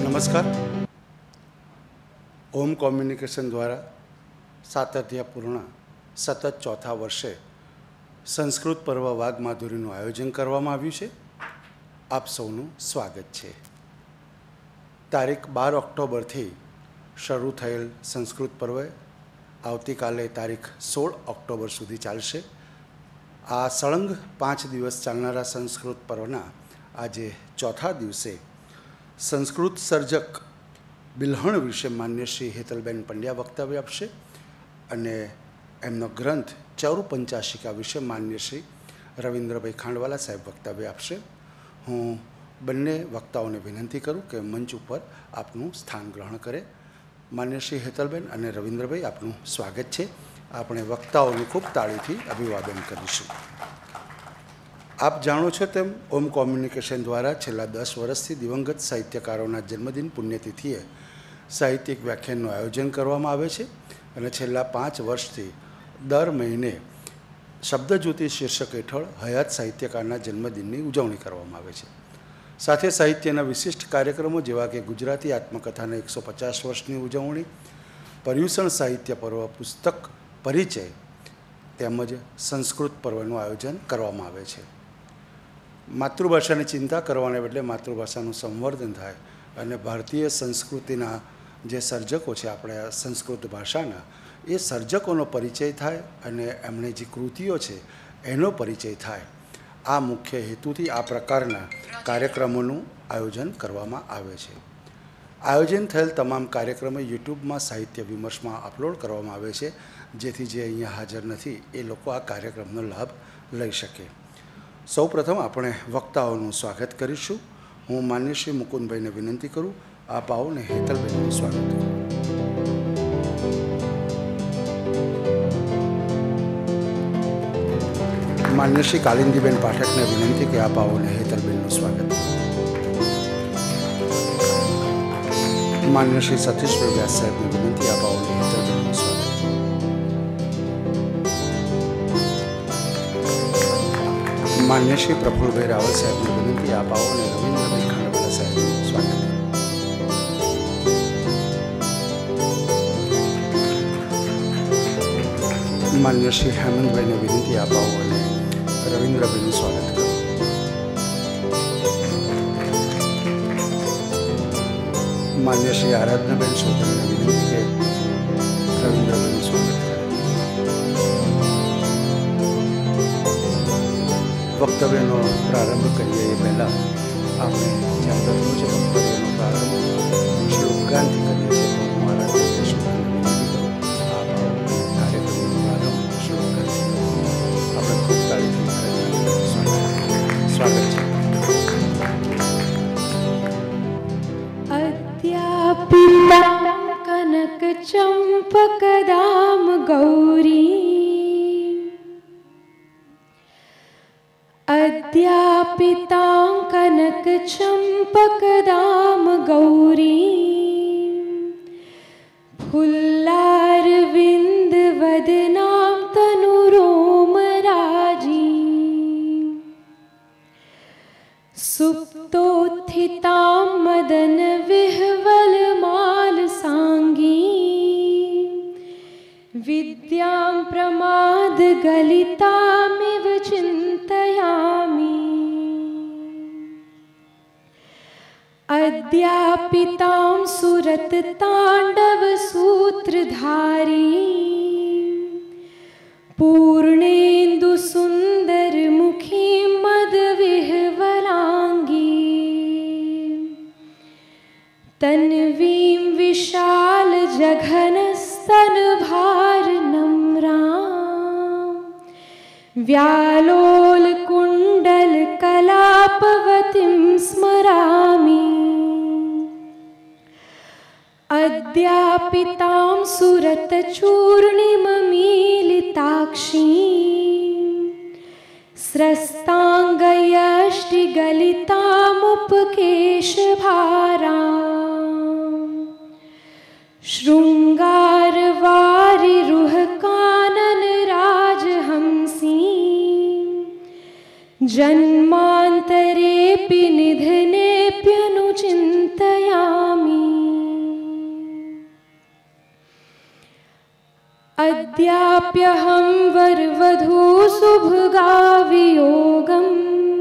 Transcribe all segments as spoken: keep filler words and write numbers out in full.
नमस्कार। ओम कम्युनिकेशन द्वारा सातत्यपूर्ण सतत चौथा वर्षे संस्कृत पर्व वाघ माधुरीનું આયોજન કરવામાં આવ્યું છે। આપ સૌનું સ્વાગત છે। તારીખ બાર ઓક્ટોબરથી શરૂ થયેલ સંસ્કૃત પર્વ આવતીકાલે તારીખ સોળ ઓક્ટોબર સુધી ચાલશે। આ સળંગ પાંચ દિવસ ચાલનારા સંસ્કૃત પર્વના આજે ચોથા દિવસે સંસ્કૃત સર્જક બિલ્હણ વિશે માન્ય શ્રી હેતલબેન પંડ્યા વક્તવ્ય આપશે અને એમનો ગ્રંથ ચારુ પંચાશિકા વિશે માન્ય શ્રી રવિન્દ્રભાઈ ખાંડવાલા સાહેબ વક્તવ્ય આપશે। હું બંને વક્તાઓને વિનંતી કરું કે મંચ ઉપર આપનું સ્થાન ગ્રહણ કરે। માન્ય શ્રી હેતલબેન અને રવિન્દ્રભાઈ, આપનું સ્વાગત છે। આપણે વક્તાઓને ખૂબ તાળીથી અભિવાદન કરીશું। આપ જાણો છો તેમ ઓમ કોમ્યુનિકેશન દ્વારા છેલ્લા દસ વર્ષથી દિવંગત સાહિત્યકારોના જન્મદિન પુણ્યતિથિએ સાહિત્યિક વ્યાખ્યાનનું આયોજન કરવામાં આવે છે અને છેલ્લા પાંચ વર્ષથી દર મહિને શબ્દજ્યોતિ શીર્ષક હેઠળ હયાત સાહિત્યકારના જન્મદિનની ઉજવણી કરવામાં આવે છે। સાથે સાહિત્યના વિશિષ્ટ કાર્યક્રમો જેવા કે ગુજરાતી આત્મકથાના એકસો પચાસ વર્ષની ઉજવણી, પર્યુષણ સાહિત્ય પર્વ, પુસ્તક પરિચય તેમજ સંસ્કૃત પર્વનું આયોજન કરવામાં આવે છે। માતૃભાષાની ચિંતા કરવાને બદલે માતૃભાષાનું સંવર્ધન થાય અને ભારતીય સંસ્કૃતિના જે સર્જકો છે આપણા સંસ્કૃત ભાષાના, એ સર્જકોનો પરિચય થાય અને એમણે જે કૃતિઓ છે એનો પરિચય થાય, આ મુખ્ય હેતુથી આ પ્રકારના કાર્યક્રમોનું આયોજન કરવામાં આવે છે। આયોજન થયેલ તમામ કાર્યક્રમો યુટ્યુબમાં સાહિત્ય વિમર્શમાં અપલોડ કરવામાં આવે છે, જેથી જે અહીંયા હાજર નથી એ લોકો આ કાર્યક્રમનો લાભ લઈ શકે। સૌ પ્રથમ આપણે વક્તાઓનું સ્વાગત કરીશું। હું માન્ય શ્રી મુકુંદભાઈને વિનંતી કરું, આપ આવો ને હેતલબેનનું સ્વાગત કરું। માન્ય શ્રી કાલિંદીબેન પાઠકને વિનંતી કે આપ આવો ને હેતલબેનનું સ્વાગત કરું। માન્ય શ્રી સતીશભાઈ વ્યાસ સાહેબને વિનંતી, આપ આવો ને હેતલબેનનું સ્વાગત। માન્ય શ્રી પ્રફુલભાઈ રાવલ સાહેબને વિનંતી, આપ આવો ને રવિન્દ્રભાઈ ખાંડવાલા સાહેબનું સ્વાગત કરો। માન્ય શ્રી હેમંતભાઈને વિનંતી, આપ આવો અને રવિન્દ્રભાઈનું સ્વાગત કરો। માન્ય શ્રી આરાધનાબેન ચૌધરીને વિનંતી કે રવિન્દ્રભાઈનું સ્વાગત કરે। વક્તવ્યનો પ્રારંભ કરીએ એ પહેલાં આપણે જેમ દરરોજ વક્તવ્યનો પ્રારંભ શ્લોકાંથી કરીએ છીએ, તો હું મારા રીતે શ્લોકાંની વિનંતી કરું, આપ આવો કાર્યક્રમનો પ્રારંભ શ્લોકાંથી આપણે ખૂબ તાળીથી સ્વાગત છે। અદ્યાપિતા કનક ચંપકદામ ગૌરી, अद्यापितां कनक चंपकदाम गौरी, फुल्लारविंद वदनां तनुरोम राजी, सुप्तोत्थितां मदन विह्वल माल सांगी, विद्यां प्रमाद गलितामिव चिन्तयामि, अद्यापितां सुरत तांडव सूत्रधारी, पूर्णेन्दु सुंदर मुखी मद विह्वलांगी, तन्वीं विशाल जघन स्तन भार नम्रा, व्यालोल कुंडल कलापवतीं स्मरामि, अद्यापितां सुरत चूर्णिममीलिताक्षीं, स्रस्ताङ्गयष्टिगलितामुपकेशभारां, शृङ्गारवारिरुहकानन राजहंसीं, जन्मान्तरेऽपि निधनेऽप्यनुचिन्तयामि, अद्याप्यहं वरवधूसुभगावियोगम्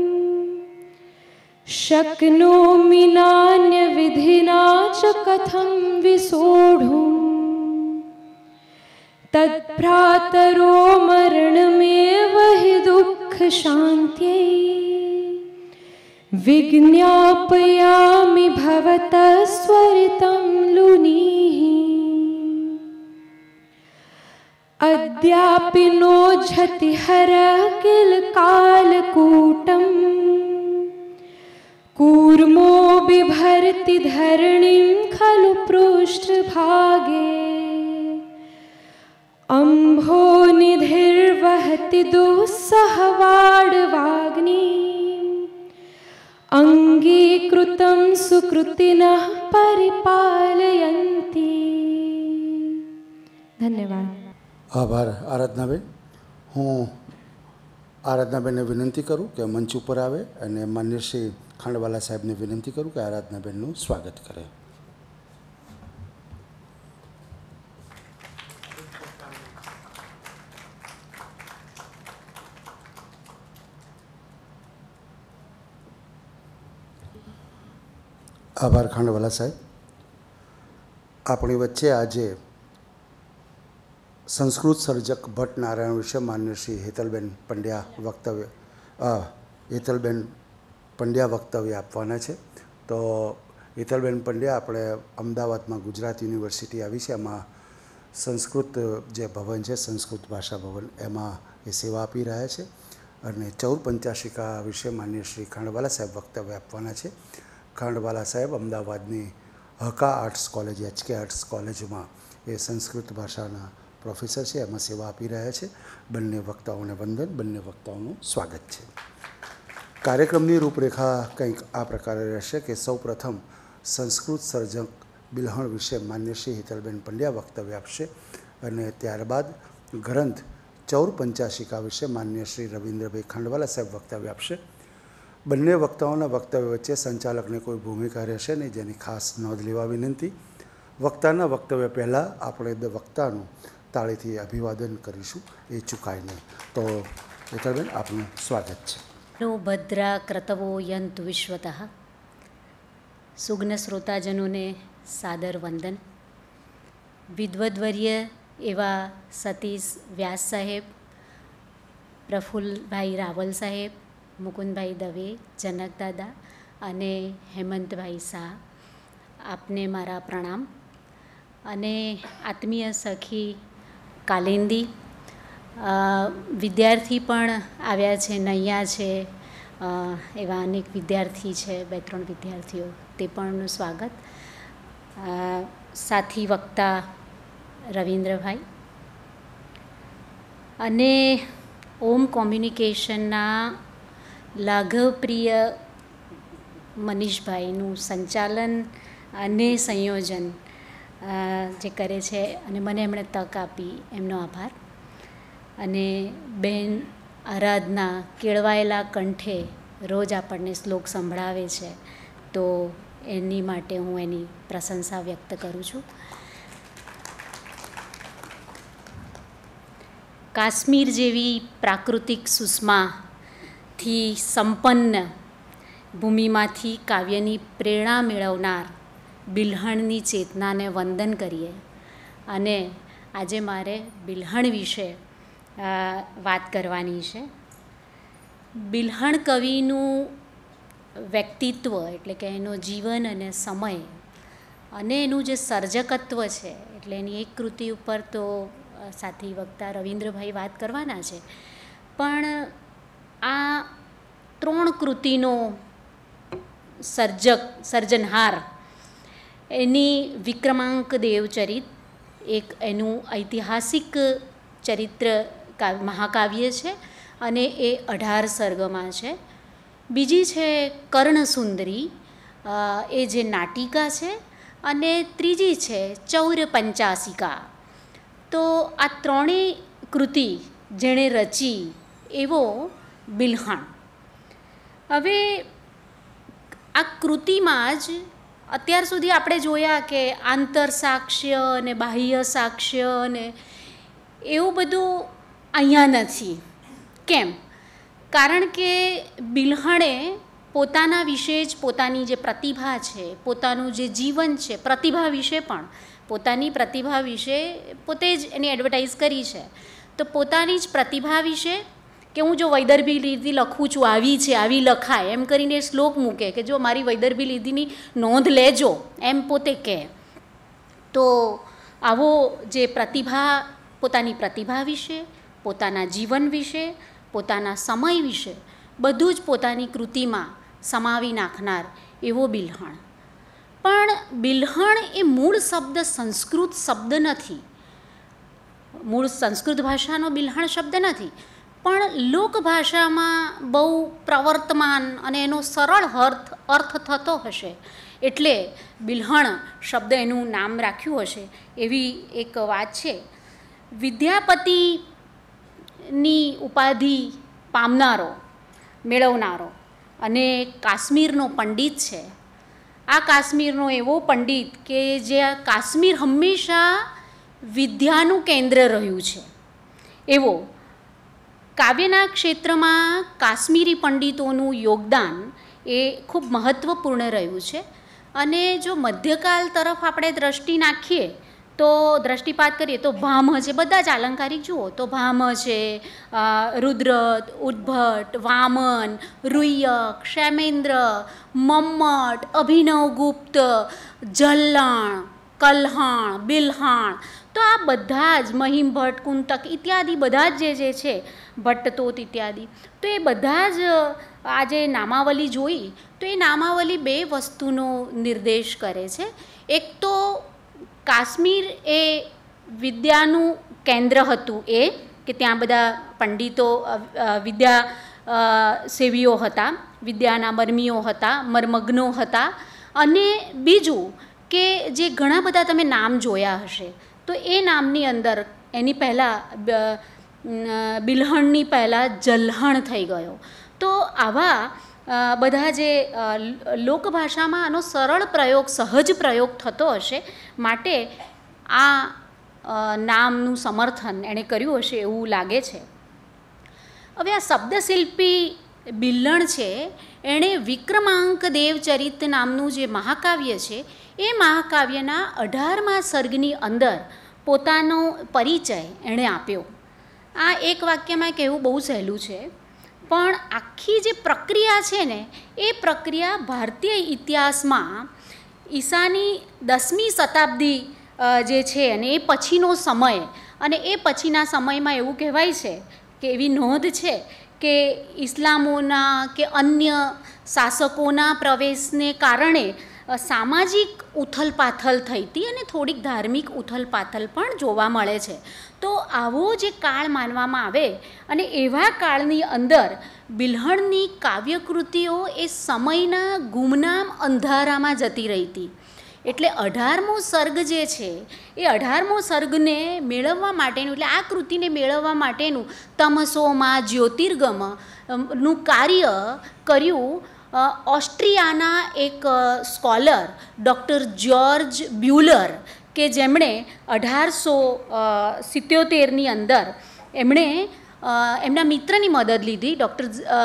शक्नोमि नान्यविधिना च कथं विसोढुम् तद्भ्रातरो मरणमेव हि दुःखशान्त्यै विज्ञापयामि भवतः स्वरितं लुनीः अद्यापि नोज्झति हरः किल कालकूटम् कूर्मो बिभर्ति धरणिं खलु पृष्ठभागे अम्भो निधिर्वहति दुस्सहवाडवाग्नि अंगीकृतं सुकृतिनः परिपालयन्ति। धन्यवाद। આભાર આરાધનાબેન. હું આરાધનાબેનને વિનંતી કરું કે મંચ ઉપર આવે અને માન્ય શ્રી ખાંડવાલા સાહેબને વિનંતી કરું કે આરાધનાબેનનું સ્વાગત કરે. આભાર ખાંડવાલા સાહેબ. આપણી વચ્ચે આજે સંસ્કૃત સર્જક ભટ્ટ નારાયણ વિશે માન્ય શ્રી હેતલબેન પંડ્યા વક્તવ્ય હેતલબેન પંડ્યા વક્તવ્ય આપવાના છે. તો હેતલબેન પંડ્યા આપણે અમદાવાદમાં ગુજરાત યુનિવર્સિટી આવી છે, એમાં સંસ્કૃત જે ભવન છે સંસ્કૃત ભાષા ભવન એમાં એ સેવા આપી રહ્યા છે અને ચૌર પંચાશિકા વિશે માન્ય શ્રી ખાંડવાલા સાહેબ વક્તવ્ય આપવાના છે. ખાંડવાલા સાહેબ અમદાવાદની હકા આર્ટ્સ કોલેજ એચકે આર્ટ્સ કોલેજમાં એ સંસ્કૃત ભાષાના પ્રોફેસર છે, એમાં સેવા આપી રહ્યા છે. બંને વક્તાઓને વંદન, બંને વક્તાઓનું સ્વાગત છે. કાર્યક્રમની રૂપરેખા કંઈક આ પ્રકારે રહેશે કે સૌ પ્રથમ સંસ્કૃત સર્જક બિલ્હણ વિશે માન્ય શ્રી હેતલબેન પંડ્યા વક્તવ્ય આપશે અને ત્યારબાદ ગ્રંથ ચૌર પંચાશિકા વિશે માન્ય શ્રી રવિન્દ્રભાઈ ખાંડવાલા સાહેબ વક્તવ્ય આપશે. બંને વક્તાઓના વક્તવ્ય વચ્ચે સંચાલકને કોઈ ભૂમિકા રહેશે નહીં, જેની ખાસ નોંધ લેવા વિનંતી. વક્તાના વક્તવ્ય પહેલાં આપણે વક્તાનું તાળીથી અભિવાદન કરીશું, એ ચૂકાય નહીં. તો હેતલબેન, આપનું સ્વાગત છે. નો ભદ્રા ક્રતવો યંતુ વિશ્વતઃ. સુગ્ન શ્રોતાજનોને સાદર વંદન. વિદ્વદ્વર્ય એવા સતીશ વ્યાસ સાહેબ, પ્રફુલ્લભાઈ રાવલ સાહેબ, મુકુંદભાઈ દવે, જનક દાદા અને હેમંતભાઈ શાહ, આપને મારા પ્રણામ. અને આત્મીય સખી કાલિંદી, વિદ્યાર્થી પણ આવ્યા છે, નૈયા છે, એવા અનેક વિદ્યાર્થી છે, બે ત્રણ વિદ્યાર્થીઓ, તે પણનું સ્વાગત. સાથી વક્તા રવિન્દ્રભાઈ અને ઓમ કોમ્યુનિકેશનના લાઘવપ્રિય મનીષભાઈનું સંચાલન અને સંયોજન જે કરે છે અને મને એમણે તક આપી એમનો આભાર. અને બેન આરાધના કેળવાયેલા કંઠે રોજ આપણને શ્લોક સંભળાવે છે, તો એની માટે હું એની પ્રશંસા વ્યક્ત કરું છું. કાશ્મીર જેવી પ્રાકૃતિક સુષ્માથી સંપન્ન ભૂમિમાંથી કાવ્યની પ્રેરણા મેળવનાર બિલ્હણની ચેતનાને વંદન કરીએ. અને આજે મારે બિલ્હણ વિશે વાત કરવાની છે. બિલ્હણ કવિનું વ્યક્તિત્વ એટલે કે એનો જીવન અને સમય અને એનું જે સર્જકત્વ છે, એટલે એની એક કૃતિ ઉપર તો સાથી વક્તા રવિન્દ્રભાઈ વાત કરવાના છે, પણ આ ત્રણ કૃતિનો સર્જક સર્જનહાર એની વિક્રમાંક દેવચરિત એક એનું ઐતિહાસિક ચરિત્ર મહાકાવ્ય છે અને એ અઢાર સર્ગમાં છે. બીજી છે કર્ણસુંદરી, એ જે નાટિકા છે, અને ત્રીજી છે ચૌર પંચાશિકા. તો આ ત્રણેય કૃતિ જેણે રચી એવો બિલ્હણ. હવે આ કૃતિમાં જ અત્યાર સુધી આપણે જોયા કે આંતર સાક્ષ્ય અને બાહ્ય સાક્ષ્ય અને એવું બધું અહીંયા નથી. કેમ? કારણ કે બિલ્હણે પોતાના વિશે જ, પોતાની જે પ્રતિભા છે, પોતાનું જે જીવન છે, પ્રતિભા વિશે પણ, પોતાની પ્રતિભા વિશે પોતે જ એની એડવર્ટાઇઝ કરી છે. તો પોતાની જ પ્રતિભા વિશે કે હું જો વૈદર્ભી લીધી લખું છું, આવી છે, આવી લખાય, એમ કરીને શ્લોક મૂકે કે જો મારી વૈદર્ભી લીધીની નોંધ લેજો, એમ પોતે કહે. તો આવો જે પ્રતિભા, પોતાની પ્રતિભા વિશે, પોતાના જીવન વિશે, પોતાના સમય વિશે બધું જ પોતાની કૃતિમાં સમાવી નાખનાર એવો બિલ્હણ. પણ બિલ્હણ એ મૂળ શબ્દ સંસ્કૃત શબ્દ નથી, મૂળ સંસ્કૃત ભાષાનો બિલ્હણ શબ્દ નથી, પણ લોકભાષામાં બહુ પ્રવર્તમાન અને એનો સરળ અર્થ અર્થ થતો હશે એટલે બિલ્હણ શબ્દ એનું નામ રાખ્યું હશે, એવી એક વાત છે. વિદ્યાપતિની ઉપાધિ પામનારો, મેળવનારો અને કાશ્મીરનો પંડિત છે. આ કાશ્મીરનો એવો પંડિત કે જે કાશ્મીર હંમેશા વિદ્યાનું કેન્દ્ર રહ્યું છે, એવો કાવ્યના ક્ષેત્રમાં કાશ્મીરી પંડિતોનું યોગદાન એ ખૂબ મહત્ત્વપૂર્ણ રહ્યું છે. અને જો મધ્યકાલ તરફ આપણે દ્રષ્ટિ નાખીએ તો દ્રષ્ટિપાત કરીએ તો ભામ છે, બધા જ આલંકારિક જુઓ તો ભામ છે, રુદ્ર, ઉદ્ભટ, વામન, રુયક, ક્ષેમેન્દ્ર, મમ્મટ, અભિનવગુપ્ત, જલ્લાણ, કલ્હાણ, બિલ્હાણ, તો આ બધા જ મહિમ ભટ્ટ, કુંતક ઇત્યાદિ બધા જ જે જે છે, ભટ્ટતોત ઇત્યાદિ, તો એ બધા જ આ જે નામાવલી જોઈ તો એ નામાવલી બે વસ્તુનો નિર્દેશ કરે છે. એક તો કાશ્મીર એ વિદ્યાનું કેન્દ્ર હતું, એ કે ત્યાં બધા પંડિતો, વિદ્યા સેવીઓ હતા, વિદ્યાના મર્મીઓ હતા, મર્મગ્નો હતા. અને બીજું કે જે ઘણા બધા તમે નામ જોયા હશે તો એ નામની અંદર એની પહેલાં બિલ્હણની પહેલાં જલ્હણ થઈ ગયો. તો આવા બધા જે લોકભાષામાં આનો સરળ પ્રયોગ, સહજ પ્રયોગ થતો હશે, માટે આ નામનું સમર્થન એણે કર્યું હશે એવું લાગે છે. હવે આ શબ્દશિલ્પી બિલ્હણ છે, એણે વિક્રમાંક દેવચરિત નામનું જે મહાકાવ્ય છે એ મહાકાવ્યના અઢારમા સર્ગની અંદર પોતાનો પરિચય એણે આપ્યો. આ એક વાક્યમાં કહેવું બહુ સહેલું છે, પણ આખી જે પ્રક્રિયા છે ને એ પ્રક્રિયા ભારતીય ઇતિહાસમાં ઈસાની દસમી શતાબ્દી જે છે અને એ પછીનો સમય, અને એ પછીના સમયમાં એવું કહેવાય છે કે એવી નોંધ છે કે ઇસ્લામોના કે અન્ય શાસકોના પ્રવેશને કારણે સામાજિક ઉથલપાથલ થઈ હતી અને થોડીક ધાર્મિક ઉથલપાથલ પણ જોવા મળે છે. તો આવો જે કાળ માનવામાં આવે અને એવા કાળની અંદર બિલ્હણની કાવ્યકૃતિઓ એ સમયના ગુમનામ અંધારામાં જતી રહી હતી. એટલે અઢારમો સર્ગ જે છે એ અઢારમો સર્ગને મેળવવા માટેનું, એટલે આ કૃતિને મેળવવા માટેનું તમસોમાં જ્યોતિર્ગમ નું કાર્ય કર્યું ઓસ્ટ્રિયાના એક સ્કોલર ડૉક્ટર જ્યોર્જ બ્યુલર, કે જેમણે અઢારસો સિત્યોતેરની અંદર એમણે એમના મિત્રની મદદ લીધી, ડૉક્ટર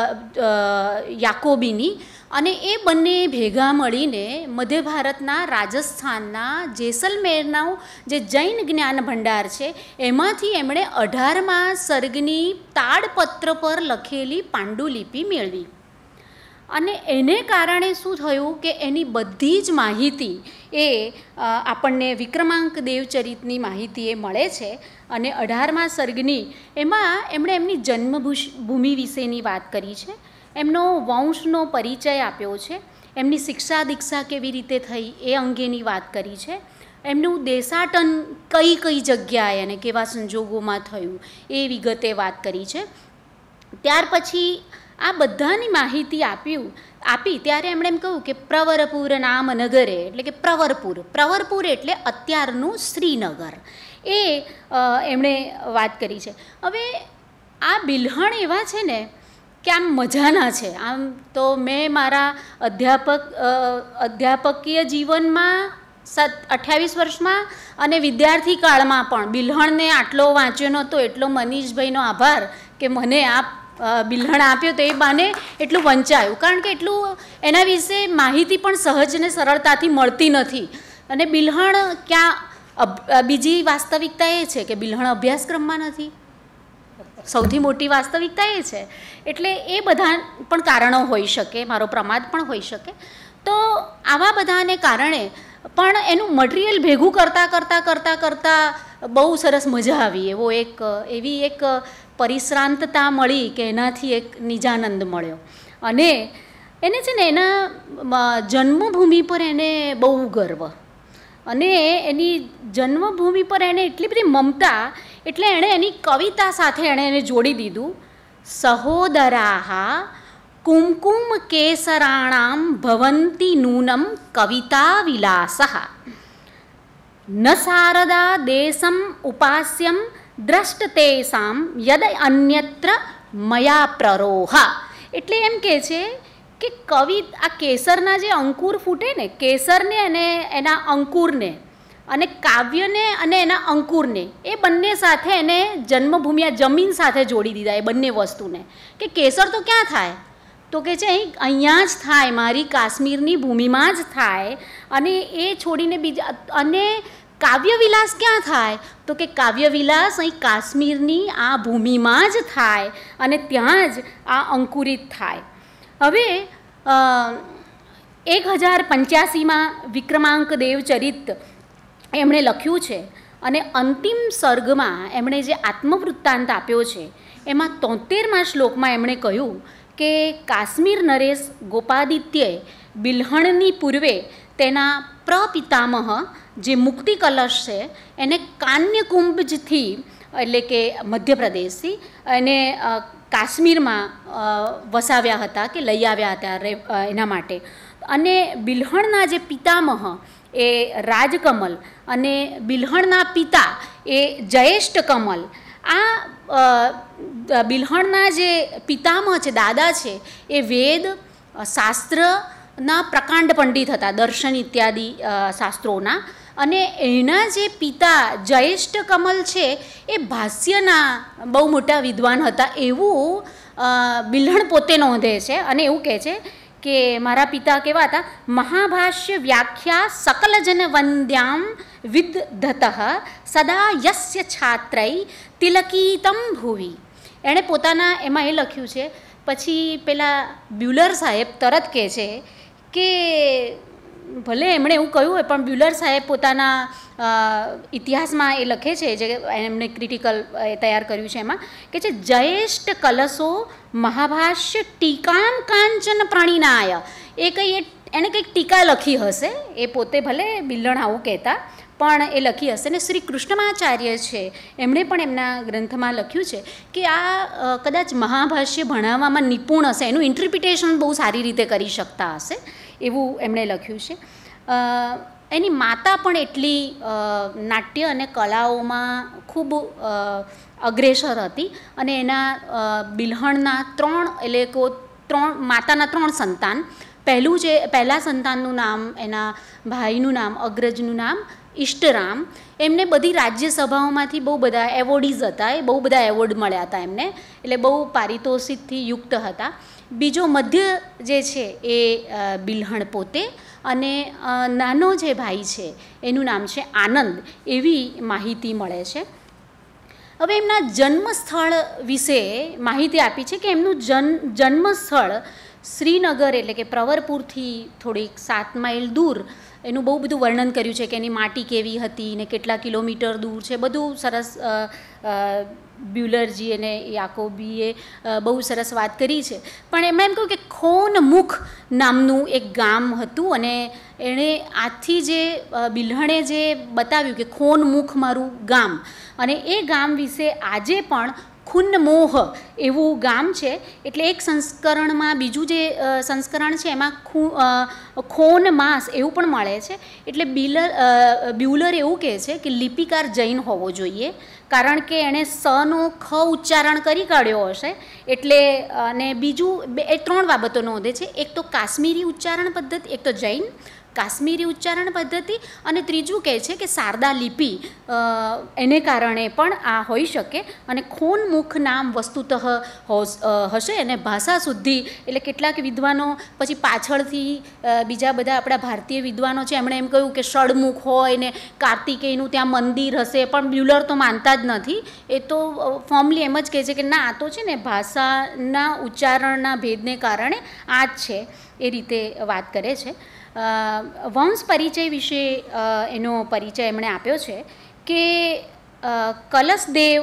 યાકોબીની, અને એ બંને ભેગા મળીને મધ્ય ભારતના રાજસ્થાનના જેસલમેરનું જે જૈન જ્ઞાન ભંડાર છે એમાંથી એમણે અઢારમા સર્ગની તાડપત્ર પર લખેલી પાંડુલિપિ મેળવી. અને એને કારણે શું થયું કે એની બધી જ માહિતી એ આપણને વિક્રમાંક દેવચરિતની માહિતી એ મળે છે. અને અઢારમા સર્ગની એમાં એમણે એમની જન્મભૂમિ વિશેની વાત કરી છે, એમનો વંશનો પરિચય આપ્યો છે, એમની શિક્ષા દીક્ષા કેવી રીતે થઈ એ અંગેની વાત કરી છે, એમનું દેશાટન કઈ કઈ જગ્યાએ અને કેવા સંજોગોમાં થયું એ વિગતે વાત કરી છે. ત્યાર પછી આ બધાની માહિતી આપ્યું આપી ત્યારે એમણે એમ કહ્યું કે પ્રવરપુર નામ નગરે, એટલે કે પ્રવરપુર, પ્રવરપુર એટલે અત્યારનું શ્રીનગર, એ એમણે વાત કરી છે. હવે આ બિલ્હણ એવા છે ને કે આમ મજાના છે. આમ તો મેં મારા અધ્યાપક અધ્યાપકીય જીવનમાં સત અઠ્યાવીસ વર્ષમાં અને વિદ્યાર્થી કાળમાં પણ બિલ્હણને આટલો વાંચ્યો નહોતો એટલો મનીષભાઈનો આભાર કે મને આ બિલ્હણ આપ્યો તો એ બાને એટલું વંચાયું, કારણ કે એટલું એના વિશે માહિતી પણ સહજ અને સરળતાથી મળતી નથી. અને બિલ્હણ ક્યાં, બીજી વાસ્તવિકતા એ છે કે બિલ્હણ અભ્યાસક્રમમાં નથી, સૌથી મોટી વાસ્તવિકતા એ છે. એટલે એ બધા પણ કારણો હોઈ શકે, મારો પ્રમાદ પણ હોઈ શકે. તો આવા બધાને કારણે પણ એનું મટીરિયલ ભેગું કરતાં કરતાં કરતાં કરતાં બહુ સરસ મજા આવી. એવો એક એવી એક પરિશ્રાંતતા મળી કે એનાથી એક નિજાનંદ મળ્યો. અને એને છે ને એના જન્મભૂમિ પર એને બહુ ગર્વ, અને એની જન્મભૂમિ પર એને એટલી બધી મમતા, એટલે એણે એની કવિતા સાથે એણે એને જોડી દીધું. સહોદરાહા કુમકુમ કેસરાણામ ભવંતી નૂનમ કવિતા વિલાસઃ ન શારદા દેશમ ઉપાસ્યમ દ્રષ્ટતેસામ યદ અન્યત્ર મયા પ્રરોહ. એટલે એમ કહે છે કે કવિ આ કેસરના જે અંકુર ફૂટે ને, કેસરને અને એના અંકુરને, અને કાવ્યને અને એના અંકુરને, એ બંને સાથે એને જન્મભૂમિ આ જમીન સાથે જોડી દીધા. એ બંને વસ્તુને કે કેસર તો ક્યાં થાય, તો કે છે અહીં અહીંયા જ થાય, મારી કાશ્મીરની ભૂમિમાં જ થાય. અને એ છોડીને બીજા, અને કાવ્યવિલાસ ક્યાં થાય, તો કે કાવ્યવિલાસ અહીં કાશ્મીરની આ ભૂમિમાં જ થાય અને ત્યાં જ આ અંકુરિત થાય. હવે એક હજાર પંચ્યાસીમાં વિક્રમાંક દેવચરિત એમણે લખ્યું છે, અને અંતિમ સર્ગમાં એમણે જે આત્મવૃત્તાંત આપ્યો છે એમાં તોતેરમાં શ્લોકમાં એમણે કહ્યું કે કાશ્મીર નરેશ ગોપાદિત્યએ બિલ્હણની પૂર્વે તેના પ્રપિતામહ જે મુક્તિ કલશ છે એને કાન્યકુંભથી, એટલે કે મધ્યપ્રદેશથી એને કાશ્મીરમાં વસાવ્યા હતા કે લઈ આવ્યા હતા એના માટે. અને બિલ્હણના જે પિતામહ એ રાજકમલ અને બિલ્હણના પિતા એ જયેષ્ઠ કમલ, આ બિલ્હણના જે પિતામહ છે, દાદા છે, એ વેદ શાસ્ત્રના પ્રકાંડ પંડિત હતા, દર્શન ઇત્યાદિ શાસ્ત્રોના. અને એના જે પિતા જયેષ્ઠ કમલ છે એ ભાષ્યના બહુ મોટા વિદ્વાન હતા, એવું બિલ્હણ પોતે નોંધે છે. અને એવું કહે છે કે મારા પિતા કેવા હતા, મહાભાષ્ય વ્યાખ્યા સકલજન વંદ્યામ વિદધતઃ સદા યસ્ય છાત્રૈ તિલકીતમ ભુવિ. એણે પોતાના એમાં એ લખ્યું છે. પછી પેલા બ્યુલર સાહેબ તરત કહે છે કે ભલે એમણે એવું કહ્યું હોય, પણ બ્યુલર સાહેબ પોતાના ઇતિહાસમાં એ લખે છે, જે એમણે ક્રિટિકલ તૈયાર કર્યું છે, એમાં કે છે જયેષ્ઠ કલશો મહાભાષ્ય ટીકામ કાંચન પ્રણીનાય. એ કંઈ એણે કંઈક ટીકા લખી હશે, એ પોતે ભલે બિલ્હણ આવું કહેતા, પણ એ લખી હશે. ને શ્રી કૃષ્ણમાચાર્ય છે, એમણે પણ એમના ગ્રંથમાં લખ્યું છે કે આ કદાચ મહાભાષ્ય ભણાવવામાં નિપુણ હશે, એનું ઇન્ટરપ્રિટેશન બહુ સારી રીતે કરી શકતા હશે, એવું એમણે લખ્યું છે. એની માતા પણ એટલી નાટ્ય અને કલાઓમાં ખૂબ અગ્રેસર હતી. અને એના બિલ્હણના ત્રણ, એટલે કે ત્રણ માતાના ત્રણ સંતાન. પહેલું જે પહેલાં સંતાનનું નામ, એના ભાઈનું નામ, અગ્રજનું નામ ઇષ્ટરામ. એમને બધી રાજ્યસભાઓમાંથી બહુ બધા એવોર્ડીઝ હતા, એ બહુ બધા એવોર્ડ મળ્યા હતા એમને, એટલે બહુ પારિતોષિકથી યુક્ત હતા. બીજો મધ્ય જે છે એ બિલ્હણ પોતે, અને નાનો જે ભાઈ છે એનું નામ છે આનંદ, એવી માહિતી મળે છે. હવે એમના જન્મસ્થળ વિશે માહિતી આપી છે કે એમનું જન્મ જન્મસ્થળ શ્રીનગર, એટલે કે પ્રવરપુરથી થોડીક સાત માઇલ દૂર. એનું બહુ બધું વર્ણન કર્યું છે કે એની માટી કેવી હતી ને કેટલા કિલોમીટર દૂર છે, બધું સરસ બ્યુલરજી અને યાકોબીએ બહુ સરસ વાત કરી છે. પણ એમાં એમ કહ્યું કે ખોનમુખ નામનું એક ગામ હતું, અને એણે આથી જે બિલ્હણે જે બતાવ્યું કે ખોનમુખ મારું ગામ, અને એ ગામ વિશે આજે પણ ખુન્નમોહ એવું ગામ છે. એટલે એક સંસ્કરણમાં, બીજું જે સંસ્કરણ છે એમાં ખૂ ખોન માસ એવું પણ મળે છે. એટલે બિલર બ્યુલર એવું કહે છે કે લિપિકાર જૈન હોવો જોઈએ, કારણ કે એણે સનો ખ ઉચ્ચારણ કરી કાઢ્યો હશે. એટલે અને બીજું એ ત્રણ બાબતો નોંધે છે. એક તો કાશ્મીરી ઉચ્ચારણ પદ્ધતિ, એક તો જૈન, કાશ્મીરી ઉચ્ચારણ પદ્ધતિ, અને ત્રીજું કહે છે કે શારદા લિપિ એને કારણે પણ આ હોઈ શકે. અને ખોનમુખ નામ વસ્તુતઃ હશે, અને ભાષા શુદ્ધિ એટલે કેટલાક વિદ્વાનો પછી પાછળથી બીજા બધા આપણા ભારતીય વિદ્વાનો છે એમણે એમ કહ્યું કે ષડમુખ હોય ને કાર્તિકેયનું ત્યાં મંદિર હશે, પણ બ્યુલર તો માનતા જ નથી. એ તો ફોર્મલી એમ જ કહે છે કે ના, આ તો છે ને ભાષાના ઉચ્ચારણના ભેદને કારણે આ જ છે, એ રીતે વાત કરે છે. વંશ પરિચય વિશે એનો પરિચય એમણે આપ્યો છે કે કલશદેવ,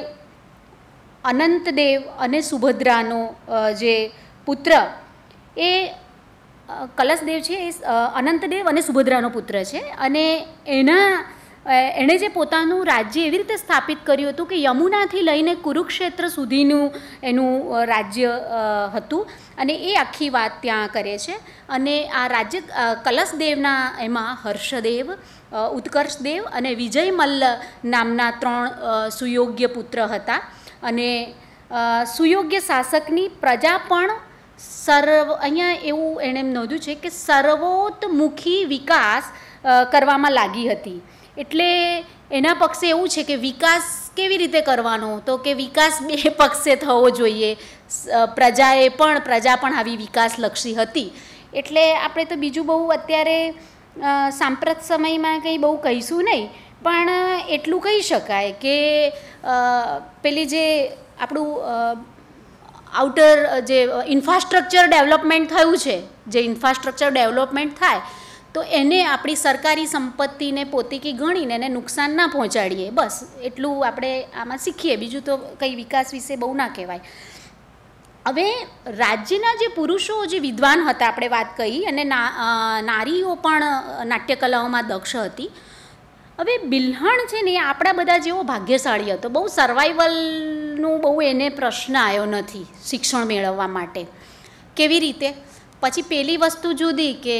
અનંતદેવ અને સુભદ્રાનો જે પુત્ર એ કલશદેવ છે એ અનંતદેવ અને સુભદ્રાનો પુત્ર છે. અને એના એણે જે પોતાનું રાજ્ય એવી રીતે સ્થાપિત કર્યું હતું કે યમુનાથી લઈને કુરુક્ષેત્ર સુધીનું એનું રાજ્ય હતું, અને એ આખી વાત ત્યાં કરે છે. અને આ રાજ્ય કલશદેવના એમાં હર્ષદેવ, ઉત્કર્ષદેવ અને વિજયમલ્લ નામના ત્રણ સુયોગ્ય પુત્ર હતા. અને સુયોગ્ય શાસકની પ્રજા પણ સર્વ અહીંયા એવું એણે એમ નોંધ્યું છે કે સર્વોતમુખી વિકાસ કરવામાં લાગી હતી. એટલે એના પક્ષે એવું છે કે વિકાસ કેવી રીતે કરવાનો, તો કે વિકાસ બે પક્ષે થવો જોઈએ. પ્રજાએ પણ પ્રજા પણ આવી વિકાસલક્ષી હતી. એટલે આપણે તો બીજું બહુ અત્યારે સાંપ્રત સમયમાં કંઈ બહુ કહીશું નહીં, પણ એટલું કહી શકાય કે પેલી જે આપણું આઉટર જે ઇન્ફ્રાસ્ટ્રક્ચર ડેવલપમેન્ટ થયું છે, જે ઇન્ફ્રાસ્ટ્રક્ચર ડેવલપમેન્ટ થાય તો એને આપણી સરકારી સંપત્તિને પોતીકી ગણીને એને નુકસાન ના પહોંચાડીએ, બસ એટલું આપણે આમાં શીખીએ. બીજું તો કંઈ વિકાસ વિશે બહુ ના કહેવાય. હવે રાજ્યના જે પુરુષો જે વિદ્વાન હતા આપણે વાત કરી, અને નારીઓ પણ નાટ્યકલાઓમાં દક્ષ હતી. હવે બિલ્હણ છે ને આપણા બધા જેવો ભાગ્યશાળી હતો, બહુ સર્વાઈવલનું બહુ એને પ્રશ્ન આવ્યો નથી શિક્ષણ મેળવવા માટે. કેવી રીતે? પછી પેલી વસ્તુ જુદી કે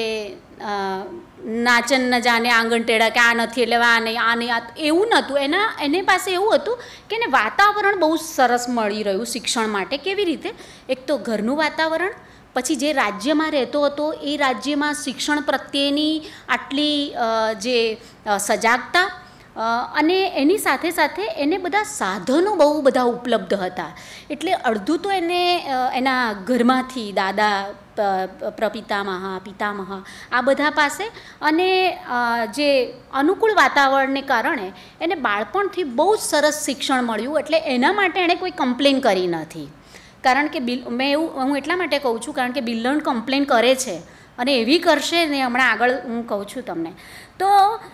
નાચન ન જાને આંગણ ટેડા, કે આ નથી એટલે આ નહીં, આ નહીં, આ એવું નહોતું. એના એની પાસે એવું હતું કે એને વાતાવરણ બહુ સરસ મળી રહ્યું શિક્ષણ માટે. કેવી રીતે? એક તો ઘરનું વાતાવરણ, પછી જે રાજ્યમાં રહેતો હતો એ રાજ્યમાં શિક્ષણ પ્રત્યેની આટલી જે સજાગતા, અને એની સાથે સાથે એને બધા સાધનો બહુ બધા ઉપલબ્ધ હતા. એટલે અડધું તો એને એના ઘરમાંથી દાદા, પ્રપિતામહ, પિતામહ આ બધા પાસે, અને જે અનુકૂળ વાતાવરણને કારણે એને બાળપણથી બહુ જ સરસ શિક્ષણ મળ્યું. એટલે એના માટે એણે કોઈ કમ્પ્લેન કરી નથી. કારણ કે બિલ મેં એવું હું એટલા માટે કહું છું કારણ કે બિલ્હણ કમ્પ્લેન કરે છે, અને એવી કરશે ને હમણાં આગળ હું કહું છું તમને. તો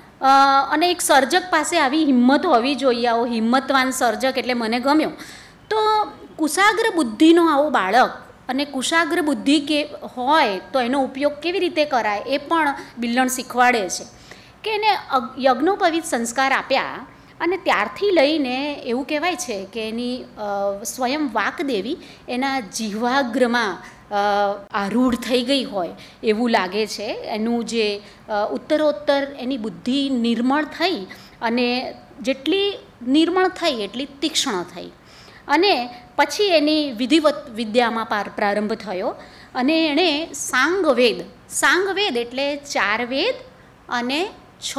અને એક સર્જક પાસે આવી હિંમત હોવી જોઈએ, આવો હિંમતવાન સર્જક એટલે મને ગમ્યો. તો કુશાગ્ર બુદ્ધિનો આવો બાળક, અને કુશાગ્ર બુદ્ધિ કે હોય તો એનો ઉપયોગ કેવી રીતે કરાય એ પણ બિલ્હણ શીખવાડે છે. કે એને યજ્ઞોપવિત સંસ્કાર આપ્યા, અને ત્યારથી લઈને એવું કહેવાય છે કે એની સ્વયં વાકદેવી એના જીહ્વાગ્રમાં આરૂઢ થઈ ગઈ હોય એવું લાગે છે. એનું જે ઉત્તરોત્તર એની બુદ્ધિ નિર્મળ થઈ, અને જેટલી નિર્મળ થઈ એટલી તીક્ષ્ણ થઈ. અને પછી એની વિધિવત વિદ્યામાં પાર પ્રારંભ થયો, અને એણે સાંગવેદ, સાંગવેદ એટલે ચાર વેદ અને છ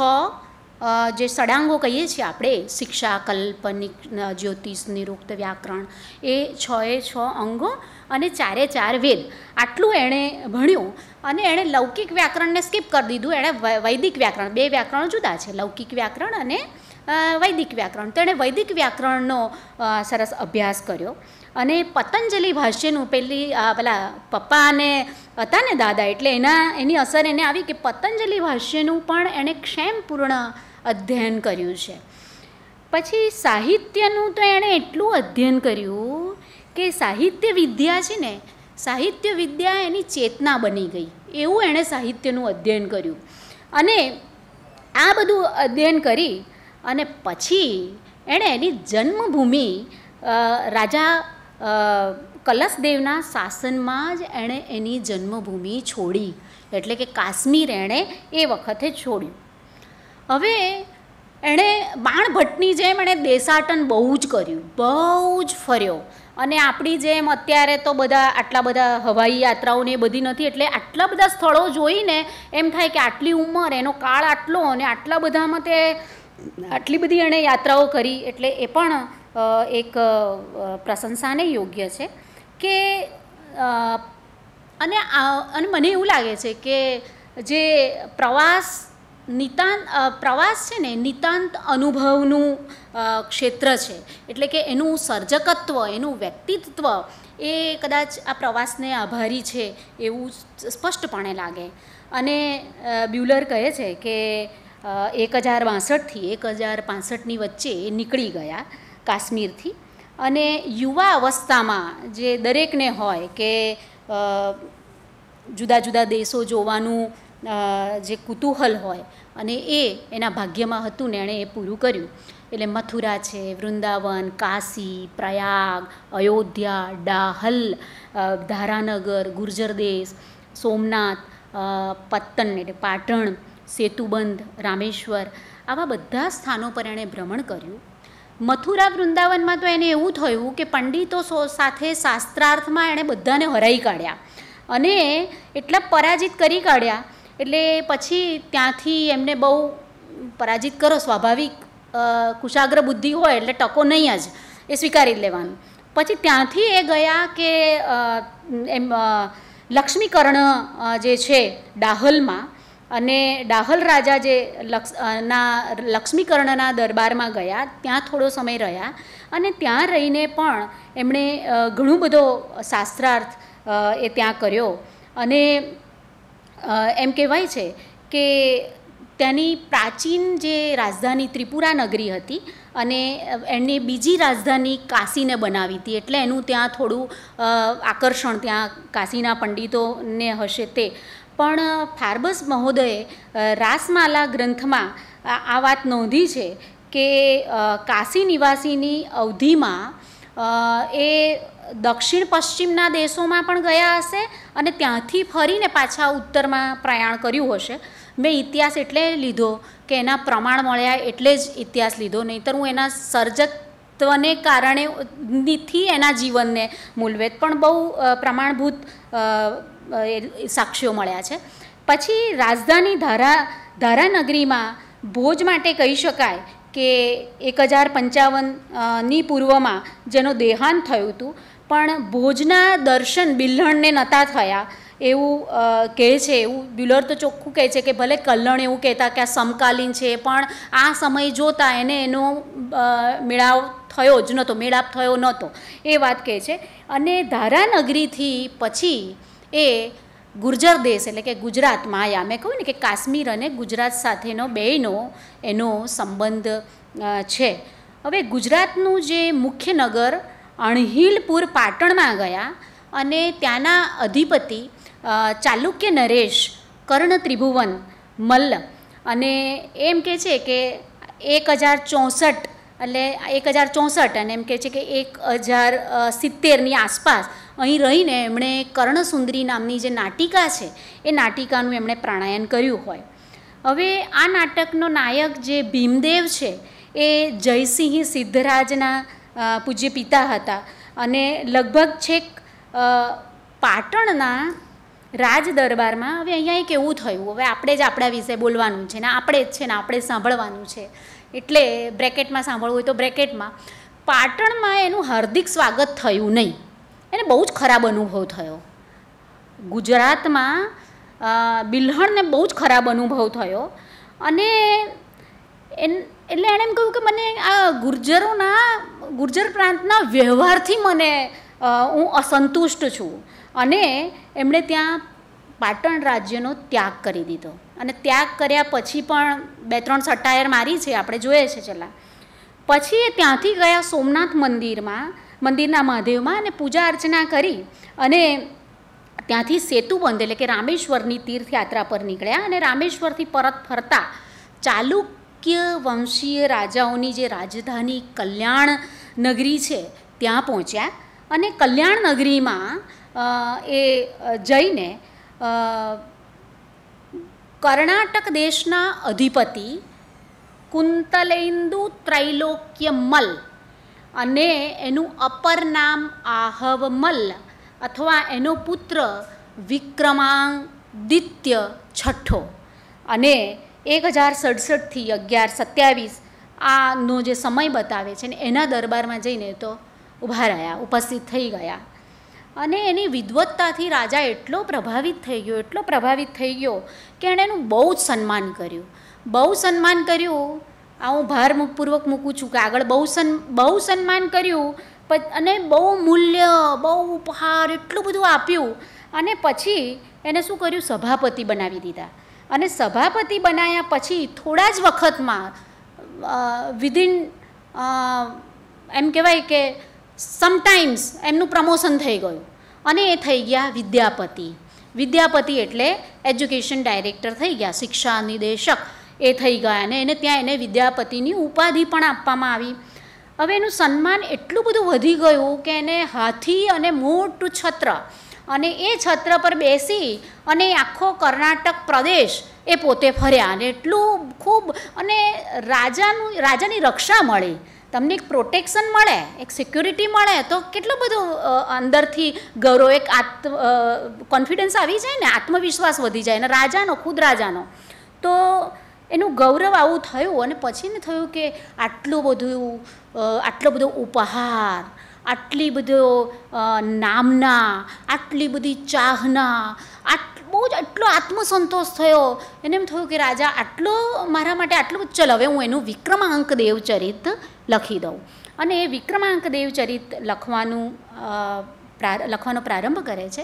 જે ષડાંગો કહીએ છીએ આપણે, શિક્ષા, કલ્પનિક, જ્યોતિષ, નિરુક્ત, વ્યાકરણ, એ છ એ છ અંગો અને ચારે ચાર વેદ, આટલું એણે ભણ્યું. અને એણે લૌકિક વ્યાકરણને સ્કીપ કરી દીધું. એણે વૈદિક વ્યાકરણ, બે વ્યાકરણ જુદા છે, લૌકિક વ્યાકરણ અને વૈદિક વ્યાકરણ. તો એણે વૈદિક વ્યાકરણનો સરસ અભ્યાસ કર્યો. અને પતંજલિ ભાષ્યનું પેલી પેલા પપ્પા અને હતા ને દાદા, એટલે એના એની અસર એને આવી કે પતંજલિ ભાષ્યનું પણ એણે ક્ષેમપૂર્ણ અધ્યયન કર્યું છે. પછી સાહિત્યનું તો એણે એટલું અધ્યયન કર્યું કે સાહિત્ય વિદ્યા છે ને, સાહિત્ય વિદ્યા એની ચેતના બની ગઈ, એવું એણે સાહિત્યનું અધ્યયન કર્યું. અને આ બધું અધ્યયન કરી અને પછી એણે એની જન્મભૂમિ રાજા કલશદેવના શાસનમાં જ એણે એની જન્મભૂમિ છોડી, એટલે કે કાશ્મીર એણે એ વખતે છોડ્યું. હવે એણે બાણભટ્ટની જેમ એણે દેશાટન બહુ જ કર્યું, બહુ જ ફર્યો, અને આપણી જેમ અત્યારે તો બધા આટલા બધા હવાઈ યાત્રાઓને એ બધી નથી, એટલે આટલા બધા સ્થળો જોઈને એમ થાય કે આટલી ઉંમર, એનો કાળ આટલો, અને આટલા બધામાં તે આટલી બધી એણે યાત્રાઓ કરી, એટલે એ પણ એક પ્રશંસાને યોગ્ય છે કે અને અને મને એવું લાગે છે કે જે પ્રવાસ નિતાંત પ્રવાસ છે ને નિતાંત અનુભવનું ક્ષેત્ર છે, એટલે કે એનું સર્જકત્વ, એનું વ્યક્તિત્વ એ કદાચ આ પ્રવાસને આભારી છે એવું સ્પષ્ટપણે લાગે. અને બ્યુલર કહે છે કે એક હજાર બાસઠથી એક હજાર પાસઠની વચ્ચે એ નીકળી ગયા કાશ્મીરથી, અને યુવા અવસ્થામાં જે દરેકને હોય કે જુદા જુદા દેશો જોવાનું જે કુતૂહલ હોય, અને એ એના ભાગ્યમાં હતું ને એણે એ પૂરું કર્યું. એટલે મથુરા છે, વૃંદાવન, કાશી, પ્રયાગ, અયોધ્યા, ડાહલ, ધારાનગર, ગુર્જર દેશ, સોમનાથ, પત્તન એટલે પાટણ, સેતુબંધ, રામેશ્વર, આવા બધા સ્થાનો પર એણે ભ્રમણ કર્યું. મથુરા વૃંદાવનમાં તો એને એવું થયું કે પંડિતો સાથે શાસ્ત્રાર્થમાં એણે બધાને હરાઈ કાઢ્યા અને એટલા પરાજિત કરી કાઢ્યા. એટલે પછી ત્યાંથી એમને બહુ પરાજિત કરો, સ્વાભાવિક કુશાગ્ર બુદ્ધિ હોય એટલે ટકો નહીં જ, એ સ્વીકારી જ લેવાનું. પછી ત્યાંથી એ ગયા કે એમ લક્ષ્મીકર્ણ જે છે ડાહલમાં, અને ડાહલ રાજા જે લક્ષ ના લક્ષ્મીકર્ણના દરબારમાં ગયા, ત્યાં થોડો સમય રહ્યા, અને ત્યાં રહીને પણ એમણે ઘણું બધો શાસ્ત્રાર્થ એ ત્યાં કર્યો. અને એમ કહેવાય છે કે ત્યાંની પ્રાચીન જે રાજધાની ત્રિપુરા નગરી હતી, અને એમને બીજી રાજધાની કાશીને બનાવી હતી, એટલે એનું ત્યાં થોડું આકર્ષણ ત્યાં કાશીના પંડિતોને હશે તે. પણ ફાર્બસ મહોદયે રાસમાલા ગ્રંથમાં આ વાત નોંધી છે કે કાશી નિવાસીની અવધિમાં એ દક્ષિણ પશ્ચિમના દેશોમાં પણ ગયા હશે, અને ત્યાંથી ફરીને પાછા ઉત્તરમાં પ્રયાણ કર્યું હશે. મેં ઇતિહાસ એટલે લીધો કે એના પ્રમાણ મળ્યા એટલે જ ઇતિહાસ લીધો, નહીંતર હું એના સર્જકત્વને કારણે થી એના જીવનને મૂલવેદ પણ બહુ પ્રમાણભૂત સાક્ષ્યો મળ્યા છે. પછી રાજધાની ધારા ધારાનગરીમાં ભોજ માટે કહી શકાય કે એક હજાર પંચાવનની પૂર્વમાં જેનો દેહાંત થયું હતું, પણ ભોજના દર્શન બિલ્હણને નહોતા થયા એવું કહે છે. એવું બ્યુલર તો ચોખ્ખું કહે છે કે ભલે કલ્હણ એવું કહેતા કે આ સમકાલીન છે, પણ આ સમય જોતા એને એનો મેળાવ થયો જ નહોતો, મેળાપ થયો નહોતો, એ વાત કહે છે. અને ધારાનગરીથી પછી એ ગુર્જર દેશ એટલે કે ગુજરાતમાં આવ્યા. મેં કહ્યું ને કે કાશ્મીર અને ગુજરાત સાથેનો બેયનો એનો સંબંધ છે. હવે ગુજરાતનું જે મુખ્ય નગર અણહિલપુર પાટણમાં ગયા, અને ત્યાંના અધિપતિ ચાલુક્ય નરેશ કર્ણ ત્રિભુવન મલ્લ, અને એમ કહે છે કે એક હજાર ચોસઠ એટલે એક હજાર ચોસઠ અને એમ કહે છે કે એક હજાર સિત્તેરની આસપાસ અહીં રહીને એમણે કર્ણસુંદરી નામની જે નાટિકા છે એ નાટિકાનું એમણે પ્રાણાયન કર્યું હોય. હવે આ નાટકનો નાયક જે ભીમદેવ છે એ જયસિંહ સિદ્ધરાજના પૂજ્ય પિતા હતા, અને લગભગ છેક પાટણના રાજ દરબારમાં. હવે અહીંયા એક એવું થયું, હવે આપણે જ આપણા વિશે બોલવાનું છે ને આપણે જ છે ને આપણે જ સાંભળવાનું છે, એટલે બ્રેકેટમાં સાંભળવું હોય તો બ્રેકેટમાં. પાટણમાં એનું હાર્દિક સ્વાગત થયું નહીં, એને બહુ જ ખરાબ અનુભવ થયો. ગુજરાતમાં બિલ્હણને બહુ જ ખરાબ અનુભવ થયો, અને એન એટલે એણે એમ કહ્યું કે મને આ ગુર્જરોના ગુર્જર પ્રાંતના વ્યવહારથી મને હું અસંતુષ્ટ છું, અને એમણે ત્યાં પાટણ રાજ્યનો ત્યાગ કરી દીધો. અને ત્યાગ કર્યા પછી પણ બે ત્રણ સટાયર મારી છે, આપણે જોઈએ છે ચલા. પછી એ ત્યાંથી ગયા સોમનાથ મંદિરમાં, મંદિરના મહાદેવમાં, અને પૂજા અર્ચના કરી, અને ત્યાંથી સેતુબંધ એટલે કે રામેશ્વરની તીર્થયાત્રા પર નીકળ્યા. અને રામેશ્વરથી પરત ફરતા ચાલુક્ય વંશીય રાજાઓની જે રાજધાની કલ્યાણ નગરી છે ત્યાં પહોંચ્યા. અને કલ્યાણ નગરીમાં એ જઈને કર્ણાટક દેશના અધિપતિ કુંતલેન્દુ ત્રૈલોક્ય મલ અને એનું અપર નામ આહવમલ્લ અથવા એનો પુત્ર વિક્રમાદિત્ય છઠ્ઠો. અને એક હજાર સડસઠથી અગિયાર સત્યાવીસ આનો જે સમય બતાવે છે ને એના દરબારમાં જઈને તો ઊભા રહ્યા, ઉપસ્થિત થઈ ગયા. અને એની વિદ્વત્તાથી રાજા એટલો પ્રભાવિત થઈ ગયો, એટલો પ્રભાવિત થઈ ગયો કે એણે એનું બહુ જ સન્માન કર્યું, બહુ સન્માન કર્યું. આ હું ભારપૂર્વક મૂકું છું કે આગળ બહુ સન્ બહુ સન્માન કર્યું અને બહુ મૂલ્ય, બહુ ઉપહાર એટલું બધું આપ્યું. અને પછી એને શું કર્યું, સભાપતિ બનાવી દીધા. અને સભાપતિ બનાવ્યા પછી થોડા જ વખતમાં વિધિન એમ કહેવાય કે સમટાઈમ્સ એમનું પ્રમોશન થઈ ગયું અને એ થઈ ગયા વિદ્યાપતિ. વિદ્યાપતિ એટલે એજ્યુકેશન ડાયરેક્ટર થઈ ગયા, શિક્ષા નિદેશક એ થઈ ગયા. અને એને ત્યાં એને વિદ્યાપતિની ઉપાધિ પણ આપવામાં આવી. હવે એનું સન્માન એટલું બધું વધી ગયું કે એને હાથી અને મોટું છત્ર, અને એ છત્ર પર બેસી અને આખો કર્ણાટક પ્રદેશ એ પોતે ફર્યા. અને એટલું ખૂબ, અને રાજાનું રાજાની રક્ષા મળે, તમને એક પ્રોટેક્શન મળે, એક સિક્યુરિટી મળે, તો કેટલું બધું અંદરથી ગૌરવ, એક આત્મ કોન્ફિડન્સ આવી જાય ને, આત્મવિશ્વાસ વધી જાય. અને રાજાનો, ખુદ રાજાનો તો એનું ગૌરવ આવું થયું. અને પછી ને થયું કે આટલું બધું, આટલો બધો ઉપહાર, આટલી બધો નામના, આટલી બધી ચાહના, આટ બહુ જ એટલો આત્મસંતોષ થયો. એને એમ થયું કે રાજા આટલો મારા માટે આટલું બધું, ચલ હવે હું એનું વિક્રમાંક દેવચરિત લખી દઉં. અને એ વિક્રમાંક દેવચરિત લખવાનું લખવાનો પ્રારંભ કરે છે.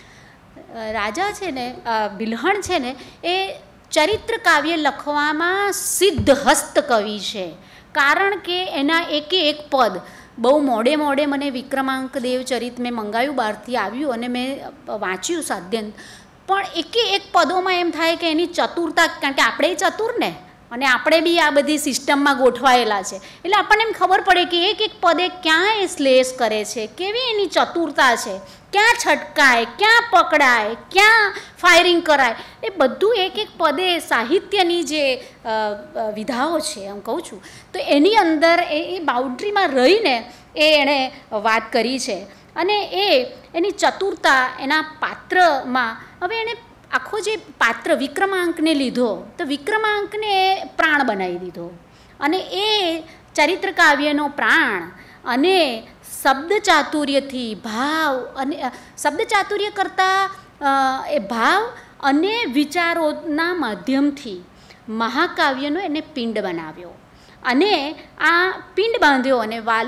રાજા છે ને, બિલ્હણ છે ને, એ ચરિત્ર કાવ્ય લખવામાં સિદ્ધહસ્ત કવિ છે. કારણ કે એના એકે એક પદ બહુ મોડે મોડે મને વિક્રમાંક દેવચરિત મેં મંગાવ્યું, બહારથી આવ્યું અને મેં વાંચ્યું સાધ્યંત. પણ એકે એક પદોમાં એમ થાય કે એની ચતુરતા, કારણ કે આપણે ચતુર ને, અને આપણે બી આ બધી સિસ્ટમમાં ગોઠવાયેલા છે, એટલે આપણને એમ ખબર પડે કે એક એક પદે ક્યાં એ શ્લેષ કરે છે, કેવી એની ચતુરતા છે, ક્યાં છટકાય, ક્યાં પકડાય, ક્યાં ફાયરિંગ કરાય, એ બધું એક એક પદે સાહિત્યની જે વિધાઓ છે એમ કહું છું, તો એની અંદર એ એ બાઉન્ડ્રીમાં રહીને એ એણે વાત કરી છે. અને એ એની ચતુરતા એના પાત્રમાં, હવે એણે આખો જે પાત્ર વિક્રમાંકને લીધો, તો વિક્રમાંકને પ્રાણ બનાવી દીધો. અને એ ચરિત્ર કાવ્યનો પ્રાણ અને શબ્દ ચાતુર્યથી ભાવ, અને શબ્દ ચાતુર્ય કરતાં એ ભાવ અને વિચારોના માધ્યમથી મહાકાવ્યનો એને પિંડ બનાવ્યો. અને આ પિંડ બાંધ્યો. અને વાલ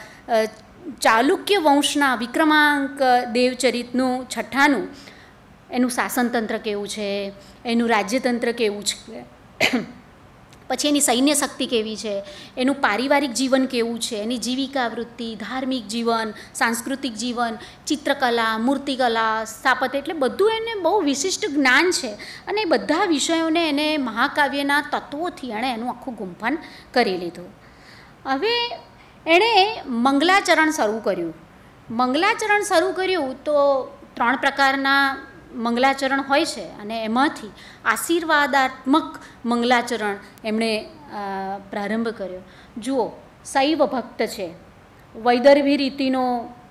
ચાલુક્ય વંશના વિક્રમાંક દેવચરિતનું છઠ્ઠાનું, એનું શાસનતંત્ર કેવું છે, એનું રાજ્યતંત્ર કેવું છે, પછી એની સૈન્ય શક્તિ કેવી છે, એનું પારિવારિક જીવન કેવું છે, એની જીવિકા વૃત્તિ, ધાર્મિક જીવન, સાંસ્કૃતિક જીવન, ચિત્રકલા, મૂર્તિકલા, સ્થાપત્ય, એટલે બધું એને બહુ વિશિષ્ટ જ્ઞાન છે. અને એ બધા વિષયોને એને મહાકાવ્યના તત્વોથી એણે એનું આખું ગુંફન કરી લીધું. હવે એણે મંગલાચરણ શરૂ કર્યું. મંગલાચરણ શરૂ કર્યું તો ત્રણ પ્રકારના મંગલાચરણ હોય છે, અને એમાંથી આશીર્વાદાત્મક મંગલાચરણ એમણે પ્રારંભ કર્યો. જુઓ, શૈવ ભક્ત છે, વૈદર્ભી રીતિનો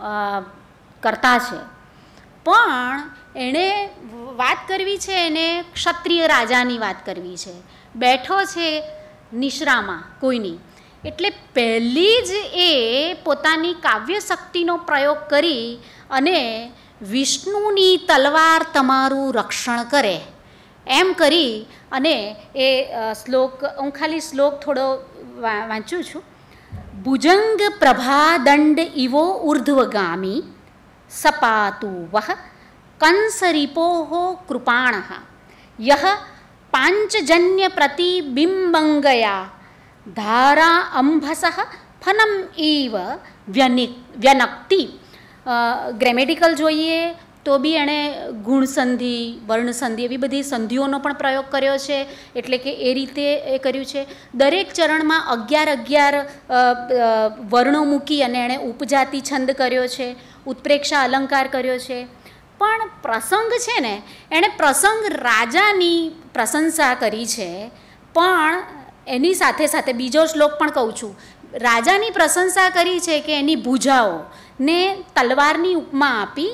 કરતા છે, પણ એણે વાત કરવી છે, એને ક્ષત્રિય રાજાની વાત કરવી છે, બેઠો છે નિશ્રામાં કોઈની. એટલે પહેલી જ એ પોતાની કાવ્ય શક્તિનો પ્રયોગ કરી અને વિષ્ણુની તલવાર તમારું રક્ષણ કરે એમ કરી અને એ શ્લોક, હું ખાલી શ્લોક થોડો વાંચું છું. ભુજંગ પ્રભાદંડ ઇવો ઉર્ધ્વગામી સપાતુ વહ કંસરીપોહો કૃપાણઃ યહ પાંચજન્ય પ્રતિબિંબંગયા ધારા અંભસઃ ફનમ ઇવ વ્યનિક વ્યનક્તિ. ગ્રેમેટિકલ જોઈએ તો બી એણે ગુણસંધિ, વર્ણસંધિ એવી બધી સંધિઓનો પણ પ્રયોગ કર્યો છે. એટલે કે એ રીતે એ કર્યું છે. દરેક ચરણમાં અગિયાર અગિયાર વર્ણો મૂકી અને એણે ઉપજાતિ છંદ કર્યો છે, ઉત્પ્રેક્ષા અલંકાર કર્યો છે. પણ પ્રસંગ છે ને, એણે પ્રસંગ રાજાની પ્રશંસા કરી છે, પણ એની સાથે સાથે બીજો શ્લોક પણ કહું છું. રાજાની પ્રશંસા કરી છે કે એની ભુજાઓ ને તલવારની ઉપમા આપી,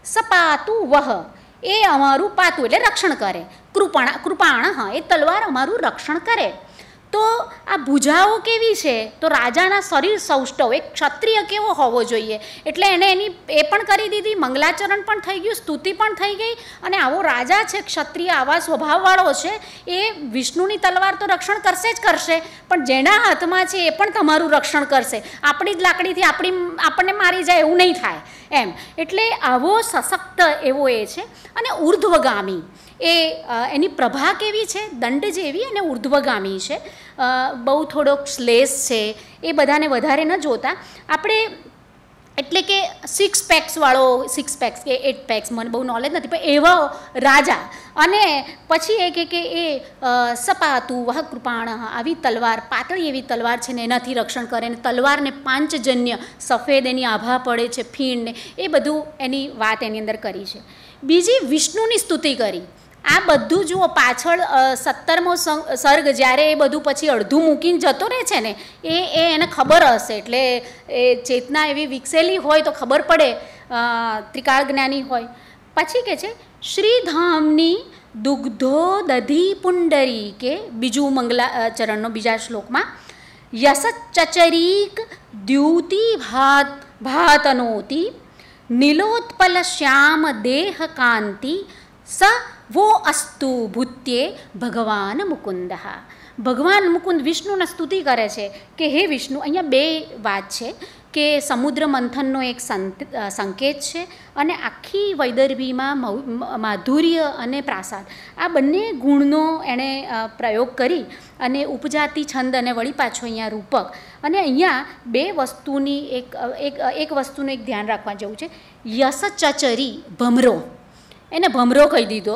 સપાતું વહ, એ અમારું પાતું એટલે રક્ષણ કરે, કૃપાણ કૃપાણ હા એ તલવાર અમારું રક્ષણ કરે. તો આ ભુજાઓ કેવી છે? તો રાજાના શરીર સૌષ્ઠવ, એક ક્ષત્રિય કેવો હોવો જોઈએ, એટલે એને એની એ પણ કરી દીધી, મંગલાચરણ પણ થઈ ગયું, સ્તુતિ પણ થઈ ગઈ. અને આવો રાજા છે, ક્ષત્રિય આવા સ્વભાવવાળો છે, એ વિષ્ણુની તલવાર તો રક્ષણ કરશે જ કરશે, પણ જેના હાથમાં છે એ પણ તમારું રક્ષણ કરશે. આપણી જ લાકડીથી આપણી આપણને મારી જાય એવું નહીં થાય એમ. એટલે આવો સશક્ત એવો એ છે. અને ઉર્ધ્વગામી, એ એની પ્રભા કેવી છે? દંડ જેવી અને ઉર્ધ્વગામી છે. બહુ થોડોક શ્લેષ છે, એ બધાને વધારે ન જોતા આપણે, એટલે કે સિક્સ પેક્સવાળો, સિક્સ પેક્સ કે એટ પેક્સ મને બહુ નોલેજ નથી, પણ એવો રાજા. અને પછી એ કે કે એ સપાતું વહ કૃપાણ, આવી તલવાર, પાતળી એવી તલવાર છે ને એનાથી રક્ષણ કરે, ને તલવારને પાંચજન્ય, સફેદ એની આભા પડે છે, ફીણને, એ બધું એની વાત એની અંદર કરી છે. બીજી વિષ્ણુની સ્તુતિ કરી. આ બધું જુઓ પાછળ સત્તરમો સર્ગ જ્યારે એ બધું પછી અડધું મૂકીને જતો રહે છે ને, એ એ એને ખબર હશે, એટલે એ ચેતના એવી વિકસેલી હોય તો ખબર પડે, ત્રિકાળ જ્ઞાની હોય. પછી કે છે શ્રીધામની દુગ્ધો દધી પુંડરી, કે બીજું મંગલાચરણનો બીજા શ્લોકમાં, યસ ચચરીક દ્યુતિ ભાત ભાતનોતી નીલોત્પલ શ્યામ દેહ કાંતિ સ વો અસ્તુ ભૂત્યે ભગવાન મુકુંદ. ભગવાન મુકુંદ વિષ્ણુને સ્તુતિ કરે છે કે હે વિષ્ણુ. અહીંયા બે વાત છે કે સમુદ્ર મંથનનો એક સંકેત છે, અને આખી વૈદર્ભીમાં માધુર્ય અને પ્રાસાદ, આ બંને ગુણનો એણે પ્રયોગ કરી અને ઉપજાતિ છંદ અને વળી પાછો અહીંયા રૂપક. અને અહીંયા બે વસ્તુની એક એક એક વસ્તુનું એક ધ્યાન રાખવા જેવું છે. યસ ચચરી, ભમરો, એને ભમરો કહી દીધો,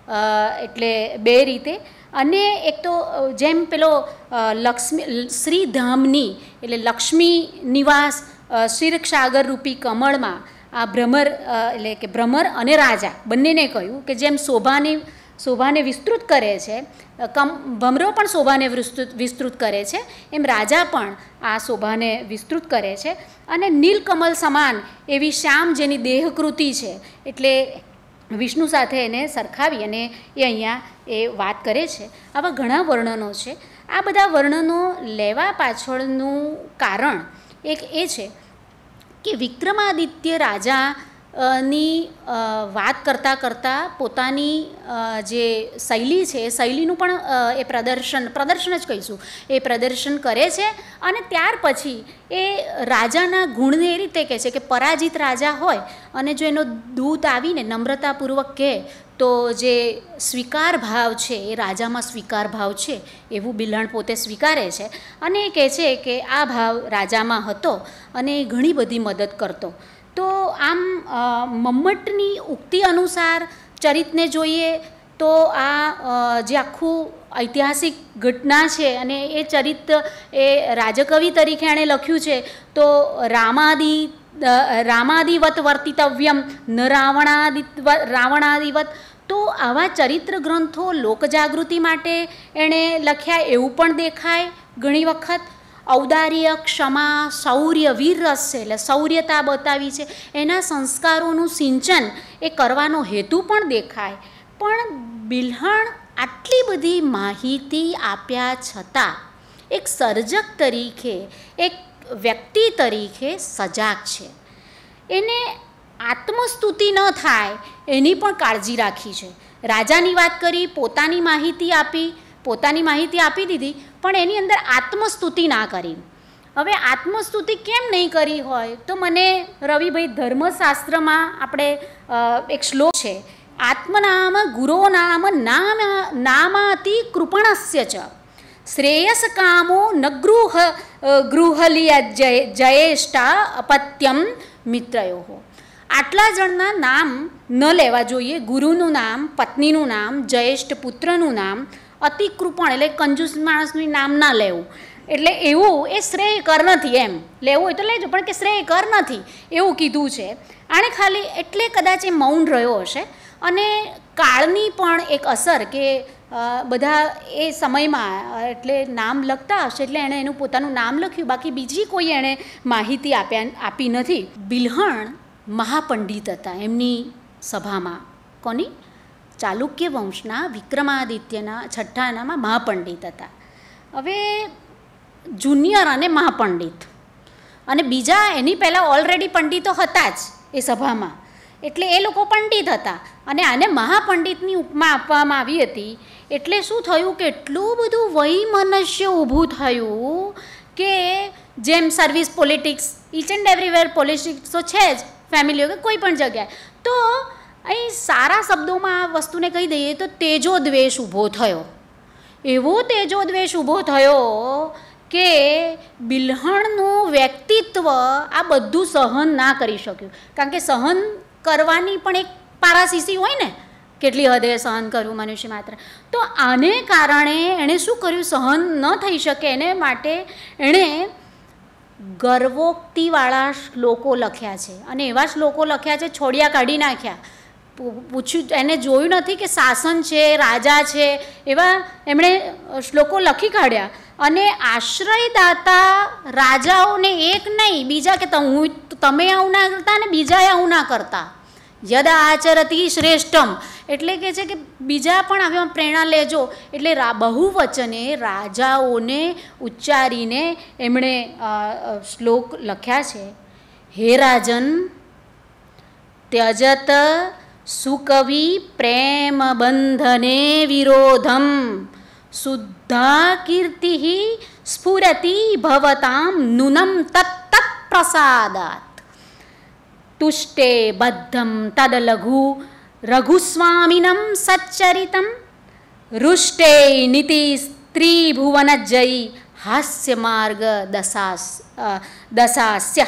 એટલે બે રીતે. અને એક તો જેમ પેલો લક્ષ્મી શ્રીધામની એટલે લક્ષ્મી નિવાસ ક્ષીરસાગર રૂપી કમળમાં આ ભ્રમર, એટલે કે ભ્રમર અને રાજા બંનેને કહ્યું કે જેમ શોભાની શોભાને વિસ્તૃત કરે છે, કમ ભમરો પણ શોભાને વિસ્તૃત વિસ્તૃત કરે છે, એમ રાજા પણ આ શોભાને વિસ્તૃત કરે છે. અને નીલકમલ સમાન એવી શ્યામ જેની દેહકૃતિ છે, એટલે વિષ્ણુ સાથે એને સરખાવી અને એ અહીંયા એ વાત કરે છે. આવા ઘણા વર્ણનો છે. આ બધા વર્ણનો લેવા પાછળનું કારણ એક એ છે કે વિક્રમાદિત્ય રાજા ની વાત કરતાં કરતાં પોતાની જે શૈલી છે એ શૈલીનું પણ એ પ્રદર્શન પ્રદર્શન જ કહીશું એ પ્રદર્શન કરે છે. અને ત્યાર પછી એ રાજાના ગુણને એ રીતે કહે છે કે પરાજિત રાજા હોય અને જો એનો દૂત આવીને નમ્રતાપૂર્વક કહે તો જે સ્વીકાર ભાવ છે એ રાજામાં સ્વીકાર ભાવ છે એવું બિલ્હણ પોતે સ્વીકારે છે. અને એ કહે છે કે આ ભાવ રાજામાં હતો અને એ ઘણી બધી મદદ કરતો. તો આમ મમ્મટની ઉક્તિ અનુસાર ચરિતને જોઈએ તો આ જે આખું ઐતિહાસિક ઘટના છે અને એ ચરિત એ રાજકવિ તરીકે એણે લખ્યું છે તો રામાદિ રામાદિવત વર્તિતવ્યમ ન રાવણાદિ રાવણાદિવત. તો આવા ચરિત્ર ગ્રંથો લોકજાગૃતિ માટે એણે લખ્યા એવું પણ દેખાય ઘણી વખત. ઔદાર્ય, ક્ષમા, શૌર્ય, વીરરસ છે એટલે શૌર્યતા બતાવી છે, એના સંસ્કારોનું સિંચન એ કરવાનો હેતુ પણ દેખાય. પણ બિલ્હણ આટલી બધી માહિતી આપ્યા છતાં એક સર્જક તરીકે, એક વ્યક્તિ તરીકે સજાગ છે. એને આત્મસ્તુતિ ન થાય એની પણ કાળજી રાખી છે. રાજાની વાત કરી, પોતાની માહિતી આપી, પોતાની માહિતી આપી દીધી, પણ એની અંદર આત્મસ્તુતિ ના કરી. હવે આત્મસ્તુતિ કેમ નહીં કરી હોય તો મને રવિભાઈ ધર્મશાસ્ત્રમાં આપણે એક શ્લોક છે, આત્મનામ ગુરો નામ નામ નામાતિ કૃપણસ્ય ચ શ્રેયસ કામો ન ગૃહ ગૃહલિય જયેષ્ટા અપત્યમ મિત્રયો. આટલા જણના નામ ન લેવા જોઈએ, ગુરુનું નામ, પત્નીનું નામ, જ્યેષ્ઠ પુત્રનું નામ, અતિ કૃપણ એટલે કંજૂસ માણસનું નામ ના લેવું, એટલે એવું એ શ્રેયકર નથી. એમ લેવું હોય તો લેજો પણ કે શ્રેયકર નથી એવું કીધું છે. આણે ખાલી એટલે કદાચ એ મૌન રહ્યો હશે. અને કાળની પણ એક અસર કે બધા એ સમયમાં એટલે નામ લખતા હશે એટલે એણે એનું પોતાનું નામ લખ્યું, બાકી બીજી કોઈ એણે માહિતી આપ્યા આપી નથી. બિલ્હણ મહાપંડિત હતા એમની સભામાં. કોની? ચાલુક્ય વંશના વિક્રમાદિત્યના છઠ્ઠાનામાં મહાપંડિત હતા. હવે જુનિયર અને મહાપંડિત અને બીજા એની પહેલાં ઓલરેડી પંડિતો હતા જ એ સભામાં, એટલે એ લોકો પંડિત હતા અને આને મહાપંડિતની ઉપમા આપવામાં આવી હતી. એટલે શું થયું કે એટલું બધું વૈમનસ્ય ઊભું થયું કે જેમ service politics, each and everywhere politics તો છે જ ફેમિલીઓ કે કોઈ પણ જગ્યાએ, તો અહીં સારા શબ્દોમાં આ વસ્તુને કહી દઈએ તો તેજો દ્વેષ ઊભો થયો. એવો તેજો દ્વેષ ઊભો થયો કે બિલ્હણનું વ્યક્તિત્વ આ બધું સહન ના કરી શક્યું. કારણ કે સહન કરવાની પણ એક પારાશીસી હોય ને, કેટલી હદે સહન કરવું મનુષ્ય માત્ર. તો આને કારણે એણે શું કર્યું, સહન ન થઈ શકે એને માટે એણે ગર્વોક્તિવાળા શ્લોકો લખ્યા છે અને એવા શ્લોકો લખ્યા છે છોડિયા કાઢી નાખ્યા. પૂછ્યું, એને જોયું નથી કે શાસન છે, રાજા છે, એવા એમણે શ્લોકો લખી કાઢ્યા. અને આશ્રયદાતા રાજાઓને એક નહીં બીજા કે હું તમે આવું ના કરતા ને બીજાએ આવું ના કરતા. યદા આચરતી શ્રેષ્ઠમ, એટલે કે છે કે બીજા પણ હવે પ્રેરણા લેજો. એટલે બહુવચને રાજાઓને ઉચ્ચારીને એમણે શ્લોક લખ્યા છે. હે રાજન, ત્યજત સુકવિ પ્રેમ બંધને વિરોધમ શુદ્ધા કીર્તિ સ્ફુરતિ ભવતામ નૂનમ તત્ત પ્રસાદાત તુષ્ટે બદ્ધમ તદ લઘુ રઘુસ્વામિનમ સચ્ચરિતમ રુષ્ટે નીતિ સ્ત્રી ભુવનજયી હાસ્ય માર્ગ દશાસ દશાસ્ય.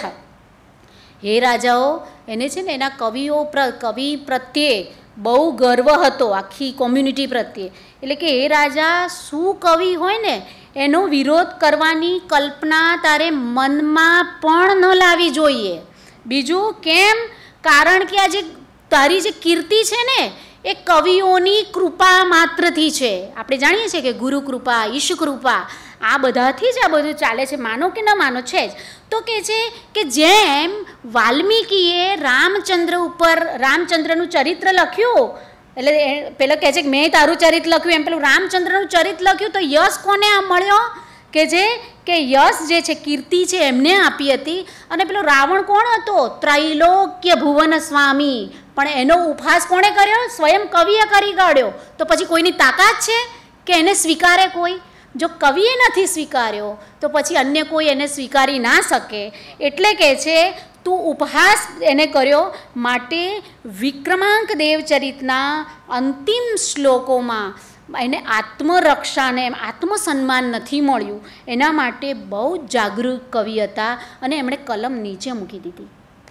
હે રાજાઓ, એને છે ને એના કવિઓ પ્ર કવિ પ્રત્યે બહુ ગર્વ હતો, આખી કોમ્યુનિટી પ્રત્યે. એટલે કે એ રાજા શું કવિ હોય ને એનો વિરોધ કરવાની કલ્પના તારે મનમાં પણ ન લાવી જોઈએ. બીજું કેમ? કારણ કે આ જે તારી જે કીર્તિ છે ને એ કવિઓની કૃપા માત્રથી છે. આપણે જાણીએ છીએ કે ગુરુ કૃપા, ઈશ કૃપા, આ બધાથી જ આ બધું ચાલે છે, માનો કે ન માનો છે જ. તો કે છે કે જેમ વાલ્મીકીએ રામચંદ્ર ઉપર રામચંદ્રનું ચરિત્ર લખ્યું, એટલે પેલો કહે છે કે મેં તારું ચરિત્ર લખ્યું, એમ પેલું રામચંદ્રનું ચરિત્ર લખ્યું, તો યશ કોને આ મળ્યો? કે જે કે યશ જે છે, કીર્તિ છે એમને આપી હતી. અને પેલો રાવણ કોણ હતો? ત્રૈલોક્ય ભુવન સ્વામી, પણ એનો ઉપહાસ કોણે કર્યો? સ્વયં કવિએ કરી કાઢ્યો. તો પછી કોઈની તાકાત છે કે એને સ્વીકારે કોઈ? જો કવિએ નથી સ્વીકાર્યો તો પછી અન્ય કોઈ એને સ્વીકારી ના શકે. એટલે કે છે તું ઉપહાસ એને કર્યો. માટે વિક્રમાંક દેવચરિતના અંતિમ શ્લોકોમાં એને આત્મરક્ષાને આત્મસન્માન નથી મળ્યું. એના માટે બહુ જાગૃત કવિ હતા અને એમણે કલમ નીચે મૂકી દીધી,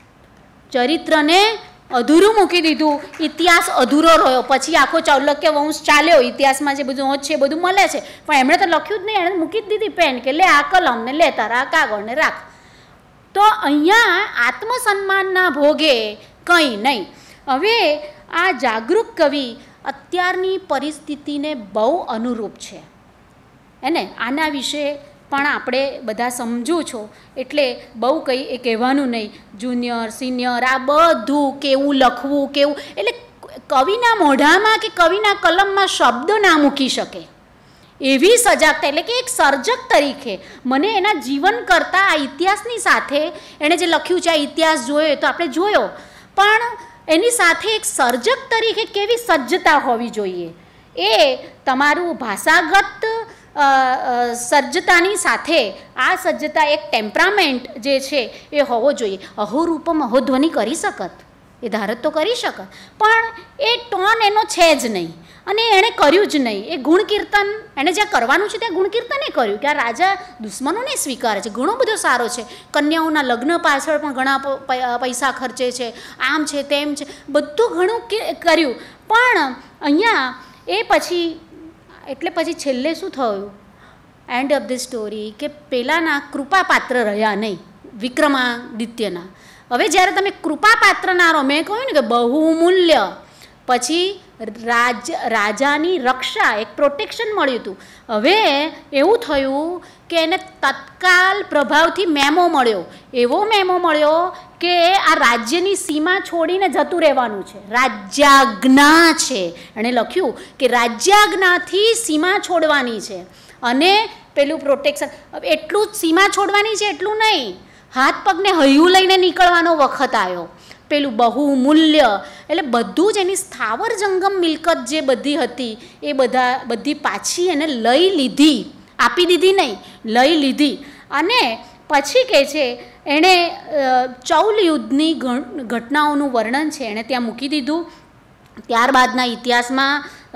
ચરિત્રને અધૂરું મૂકી દીધું, ઇતિહાસ અધૂરો રહ્યો. પછી આખો ચાલુક્ય વંશ ચાલ્યો, ઇતિહાસમાં જે બધું હોત છે એ બધું મળે છે, પણ એમણે તો લખ્યું જ નહીં. એણે મૂકી જ દીધી પેન કે લે આ કલમ ને લે તારા કાગળને રાખ. તો અહીંયા આત્મસન્માનના ભોગે કંઈ નહીં. હવે આ જાગૃત કવિ અત્યારની પરિસ્થિતિને બહુ અનુરૂપ છે એને આના વિશે પણ આપણે બધા સમજો છો એટલે બહુ કંઈ એ કહેવાનું નહીં. જુનિયર સિનિયર આ બધું કેવું લખવું કેવું, એટલે કવિના મોઢામાં કે કવિના કલમમાં શબ્દ ના મૂકી શકે એવી સજાગતા. એટલે કે એક સર્જક તરીકે મને એના જીવન કરતાં આ ઇતિહાસની સાથે એણે જે લખ્યું છે, આ ઇતિહાસ જોયો તો આપણે જોયો, પણ એની સાથે એક સર્જક તરીકે કેવી સજ્જતા હોવી જોઈએ એ તમારું ભાષાગત સજ્જતાની સાથે આ સજ્જતા એક ટેમ્પરામેન્ટ જે છે એ હોવો જોઈએ. અહોરૂપમ અહોધ્વનિ કરી શકત, એ ધારત તો કરી શકત, પણ એ ટોન એનો છે જ નહીં અને એણે કર્યું જ નહીં. એ ગુણ કીર્તન એણે જ્યાં કરવાનું છે ત્યાં ગુણ કીર્તને કર્યું કે આ રાજા દુશ્મનોને સ્વીકારે છે, ઘણો બધો સારો છે, કન્યાઓના લગ્ન પાછળ પણ ઘણા પૈસા ખર્ચે છે, આમ છે તેમ છે, બધું ઘણું કર્યું. પણ અહીંયા એ પછી એટલે પછી છેલ્લે શું થયું? એન્ડ ઓફ ધી સ્ટોરી કે પેલાના કૃપાપાત્ર રહ્યા નહીં વિક્રમાદિત્યના. હવે જ્યારે તમે કૃપાપાત્ર ના રહો, મેં કહ્યું ને કે બહુમૂલ્ય, પછી રાજ રાજાની રક્ષા, એક પ્રોટેક્શન મળ્યું હતું. હવે એવું થયું કે એને તત્કાલ પ્રભાવથી મેમો મળ્યો, એવો મેમો મળ્યો કે આ રાજ્યની સીમા છોડીને જતું રહેવાનું છે. રાજ્યાજ્ઞા છે, એણે લખ્યું કે રાજ્યાજ્ઞાથી સીમા છોડવાની છે. અને પેલું પ્રોટેક્શન, એટલું જ સીમા છોડવાની છે એટલું નહીં, હાથ પગને હૈયું લઈને નીકળવાનો વખત આવ્યો. પેલું બહુમૂલ્ય એટલે બધું જ એની સ્થાવર જંગમ મિલકત જે બધી હતી એ બધા બધી પાછી એને લઈ લીધી, આપી દીધી નહીં, લઈ લીધી. અને પછી કહે છે એણે ચૌલ યુદ્ધની ઘટનાઓનું વર્ણન છે એણે ત્યાં મૂકી દીધું. ત્યારબાદના ઇતિહાસમાં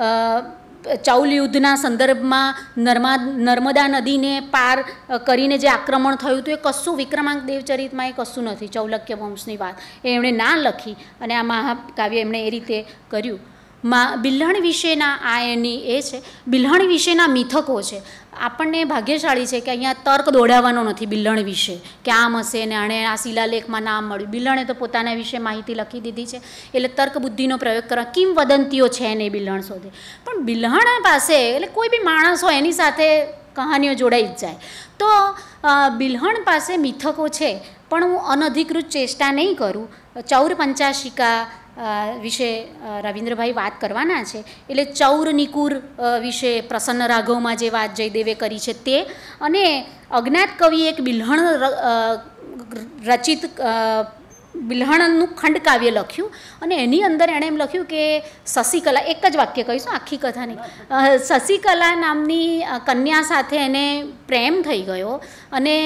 ચૌલ યુદ્ધના સંદર્ભમાં નર્મા નર્મદા નદીને પાર કરીને જે આક્રમણ થયું હતું એ કશું વિક્રમાંક દેવચરિતમાં એ કશું નથી. ચૌલક્ય વંશની વાત એ એમણે ના લખી અને આ મહાકાવ્ય એમણે એ રીતે કર્યું. મા બિલ્હણ વિશેના આ એની એ છે, બિલ્હણ વિશેના મિથકો છે. આપણને ભાગ્યશાળી છે કે અહીંયા તર્ક દોડાવવાનો નથી બિલ્હણ વિશે કે આમ હશે ને આણે આ શિલાલેખમાં નામ મળ્યું. બિલ્હણે તો પોતાના વિશે માહિતી લખી દીધી છે, એટલે તર્ક બુદ્ધિનો પ્રયોગ કરવા કિંવદંતીઓ છે ને બિલ્હણ શોધે. પણ બિલ્હણ પાસે એટલે કોઈ બી માણસ હોય એની સાથે કહાનીઓ જોડાઈ જ જાય. તો બિલ્હણ પાસે મિથકો છે, પણ હું અનધિકૃત ચેષ્ટા નહીં કરું. ચૌર પંચાશિકા વિશે રવિન્દ્રભાઈ વાત કરવાના છે, એટલે ચૌર નિકુર વિશે પ્રસન્ન રાઘવમાં જે વાત જયદેવે કરી છે તે, અને અજ્ઞાત કવિ એક બિલ્હણ રચિત બિલ્હણનું ખંડકાવ્ય લખ્યું અને એની અંદર એણે એમ લખ્યું કે શશિકલા, એક જ વાક્ય કહીશું આખી કથા નહીં, શશિકલા નામની કન્યા સાથે એને પ્રેમ થઈ ગયો અને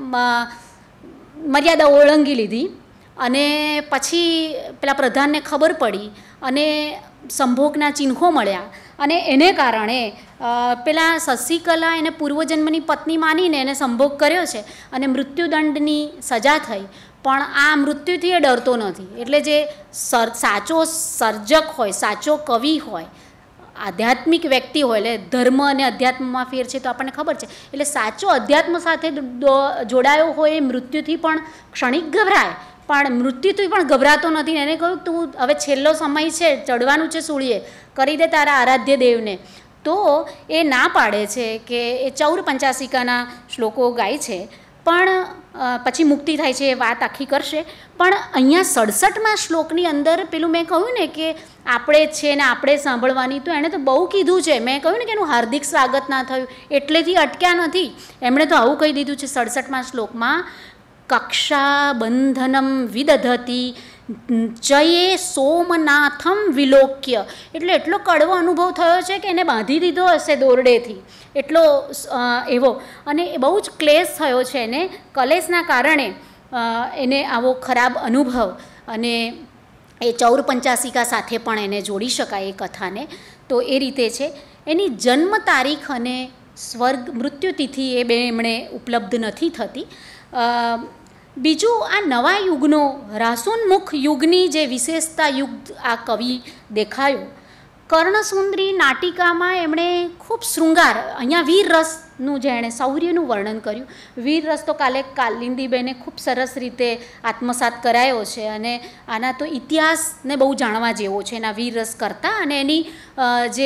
મર્યાદા ઓળંગી લીધી. અને પછી પેલા પ્રધાનને ખબર પડી અને સંભોગના ચિહ્નો મળ્યા અને એને કારણે પેલા શશિકલા એને પૂર્વજન્મની પત્ની માનીને એને સંભોગ કર્યો છે અને મૃત્યુદંડની સજા થઈ. પણ આ મૃત્યુથી એ ડરતો નથી. એટલે જે સર સાચો સર્જક હોય, સાચો કવિ હોય, આધ્યાત્મિક વ્યક્તિ હોય, એટલે ધર્મ અને અધ્યાત્મમાં ફેર છે તો આપણને ખબર છે. એટલે સાચો અધ્યાત્મ સાથે જોડાયો હોય એ મૃત્યુથી પણ ક્ષણિક ગભરાય, પણ મૃત્યુથી પણ ગભરાતો નથી. એને કહ્યું તું હવે છેલ્લો સમય છે, ચડવાનું છે સૂળીએ, કરી દે તારા આરાધ્ય દેવને. તો એ ના પાડે છે કે એ ચૌર પંચાશિકાના શ્લોકો ગાય છે, પણ પછી મુક્તિ થાય છે એ વાત આખી કરશે. પણ અહીંયા સડસઠમાં શ્લોકની અંદર પેલું મેં કહ્યું ને કે આપણે જ છે ને આપણે સાંભળવાની, તો એણે તો બહુ કીધું છે. મેં કહ્યું ને કે એનું હાર્દિક સ્વાગત ના થયું એટલેથી અટક્યા નથી. એમણે તો આવું કહી દીધું છે સડસઠમાં શ્લોકમાં, કક્ષા બંધનમ વિદધતી જયે સોમનાથમ વિલોક્ય. એટલે એટલો કડવો અનુભવ થયો છે કે એને બાંધી દીધો હશે દોરડેથી, એટલો એવો. અને બહુ જ ક્લેશ થયો છે એને, કલેશના કારણે એને આવો ખરાબ અનુભવ. અને એ ચૌર પંચાશિકા સાથે પણ એને જોડી શકાય એ કથાને. તો એ રીતે છે. એની જન્મ તારીખ અને સ્વર્ગ મૃત્યુતિથિ એ બે એમણે ઉપલબ્ધ નથી થતી. બીજું આ નવા યુગનો રાસોન્મુખ યુગની જે વિશેષતા યુગ આ કવિ દેખાયો. કર્ણસુંદરી નાટિકામાં એમણે ખૂબ શૃંગાર, અહીંયા વીર રસનું જે એણે શૌર્યનું વર્ણન કર્યું. વીર રસ તો કાલે કાલિંદીબેને ખૂબ સરસ રીતે આત્મસાત કરાયો છે અને આના તો ઇતિહાસને બહુ જાણવા જેવો છે એના વીર રસ કરતાં. અને એની જે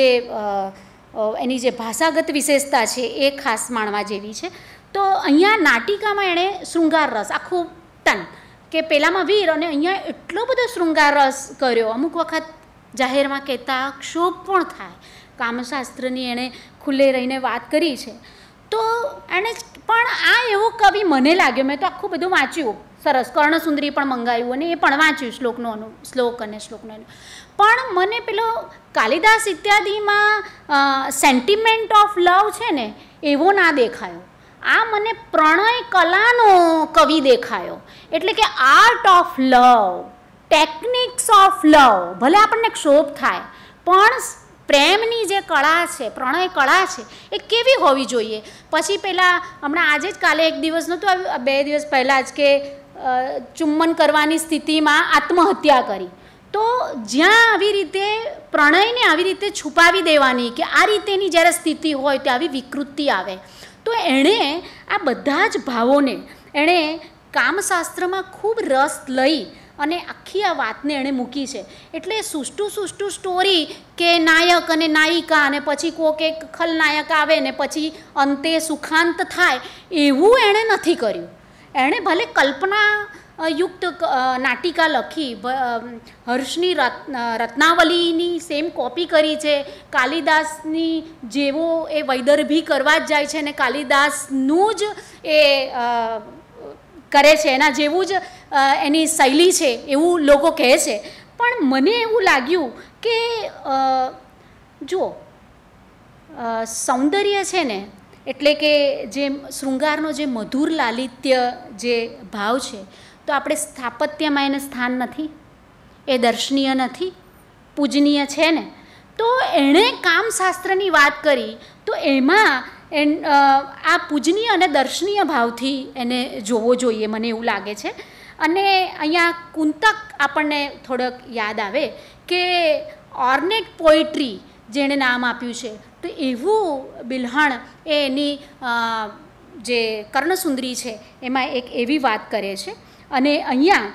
એની જે ભાષાગત વિશેષતા છે એ ખાસ માણવા જેવી છે. તો અહીંયા નાટિકામાં એણે શૃંગાર રસ આખું ટન કે પેલામાં વીર અને અહીંયા એટલો બધો શૃંગાર રસ કર્યો. અમુક વખત જાહેરમાં કહેતા ક્ષોભ પણ થાય. કામશાસ્ત્રની એણે ખુલ્લે રહીને વાત કરી છે. તો એણે પણ આ એવો કવિ મને લાગ્યો, મેં તો આખું બધું વાંચ્યું સરસ, કર્ણસુંદરી પણ મંગાવ્યું અને એ પણ વાંચ્યું શ્લોકનો અનુ શ્લોક અને શ્લોકનો અનુ પણ મને પેલો કાલિદાસ ઇત્યાદિમાં સેન્ટિમેન્ટ ઓફ લવ છે ને એવો ના દેખાયો. આ મને પ્રણય કલાનો કવિ દેખાયો. એટલે કે art of love, techniques of love. ભલે આપણને ક્ષોભ થાય પણ પ્રેમની જે કળા છે, પ્રણય કળા છે એ કેવી હોવી જોઈએ. પછી પહેલાં હમણાં આજે જ કાલે એક દિવસ નહોતું આવ્યું, બે દિવસ પહેલાં જ કે ચુંબન કરવાની સ્થિતિમાં આત્મહત્યા કરી. તો જ્યાં આવી રીતે પ્રણયને આવી રીતે છુપાવી દેવાની કે આ રીતેની જ્યારે સ્થિતિ હોય ત્યાં આવી વિકૃતિ આવે. તો એણે આ બધા જ ભાવોને એણે કામશાસ્ત્રમાં ખૂબ રસ લઈ અને આખી આ વાતને એણે મૂકી છે. એટલે સુષ્ટુ સુષ્ટુ સ્ટોરી કે નાયક અને નાયિકા અને પછી કોક એક ખલનાયક આવે ને પછી અંતે સુખાંત થાય એવું એણે નથી કર્યું. એણે ભલે કલ્પના યુક્ત નાટિકા લખી, હર્ષની રત રત્નાવલીની સેમ કોપી કરી છે, કાલિદાસની જેવો એ વૈદર્ભી કરવા જ જાય છે અને કાલિદાસનું જ એ કરે છે, એના જેવું જ એની શૈલી છે એવું લોકો કહે છે. પણ મને એવું લાગ્યું કે જુઓ, સૌંદર્ય છે ને એટલે કે જે શૃંગારનો જે મધુર લાલિત્ય જે ભાવ છે, તો આપણે સ્થાપત્યમાં એને સ્થાન નથી, એ દર્શનીય નથી, પૂજનીય છે ને. તો એણે કામશાસ્ત્રની વાત કરી તો એમાં એન આ પૂજનીય અને દર્શનીય ભાવથી એને જોવો જોઈએ, મને એવું લાગે છે. અને અહીંયા કુંતક આપણને થોડોક યાદ આવે કે ઓર્નેટ પોએટ્રી જેણે નામ આપ્યું છે, તો એવું બિલ્હણ એ એની જે કર્ણસુંદરી છે એમાં એક એવી વાત કરે છે. અને અહીંયા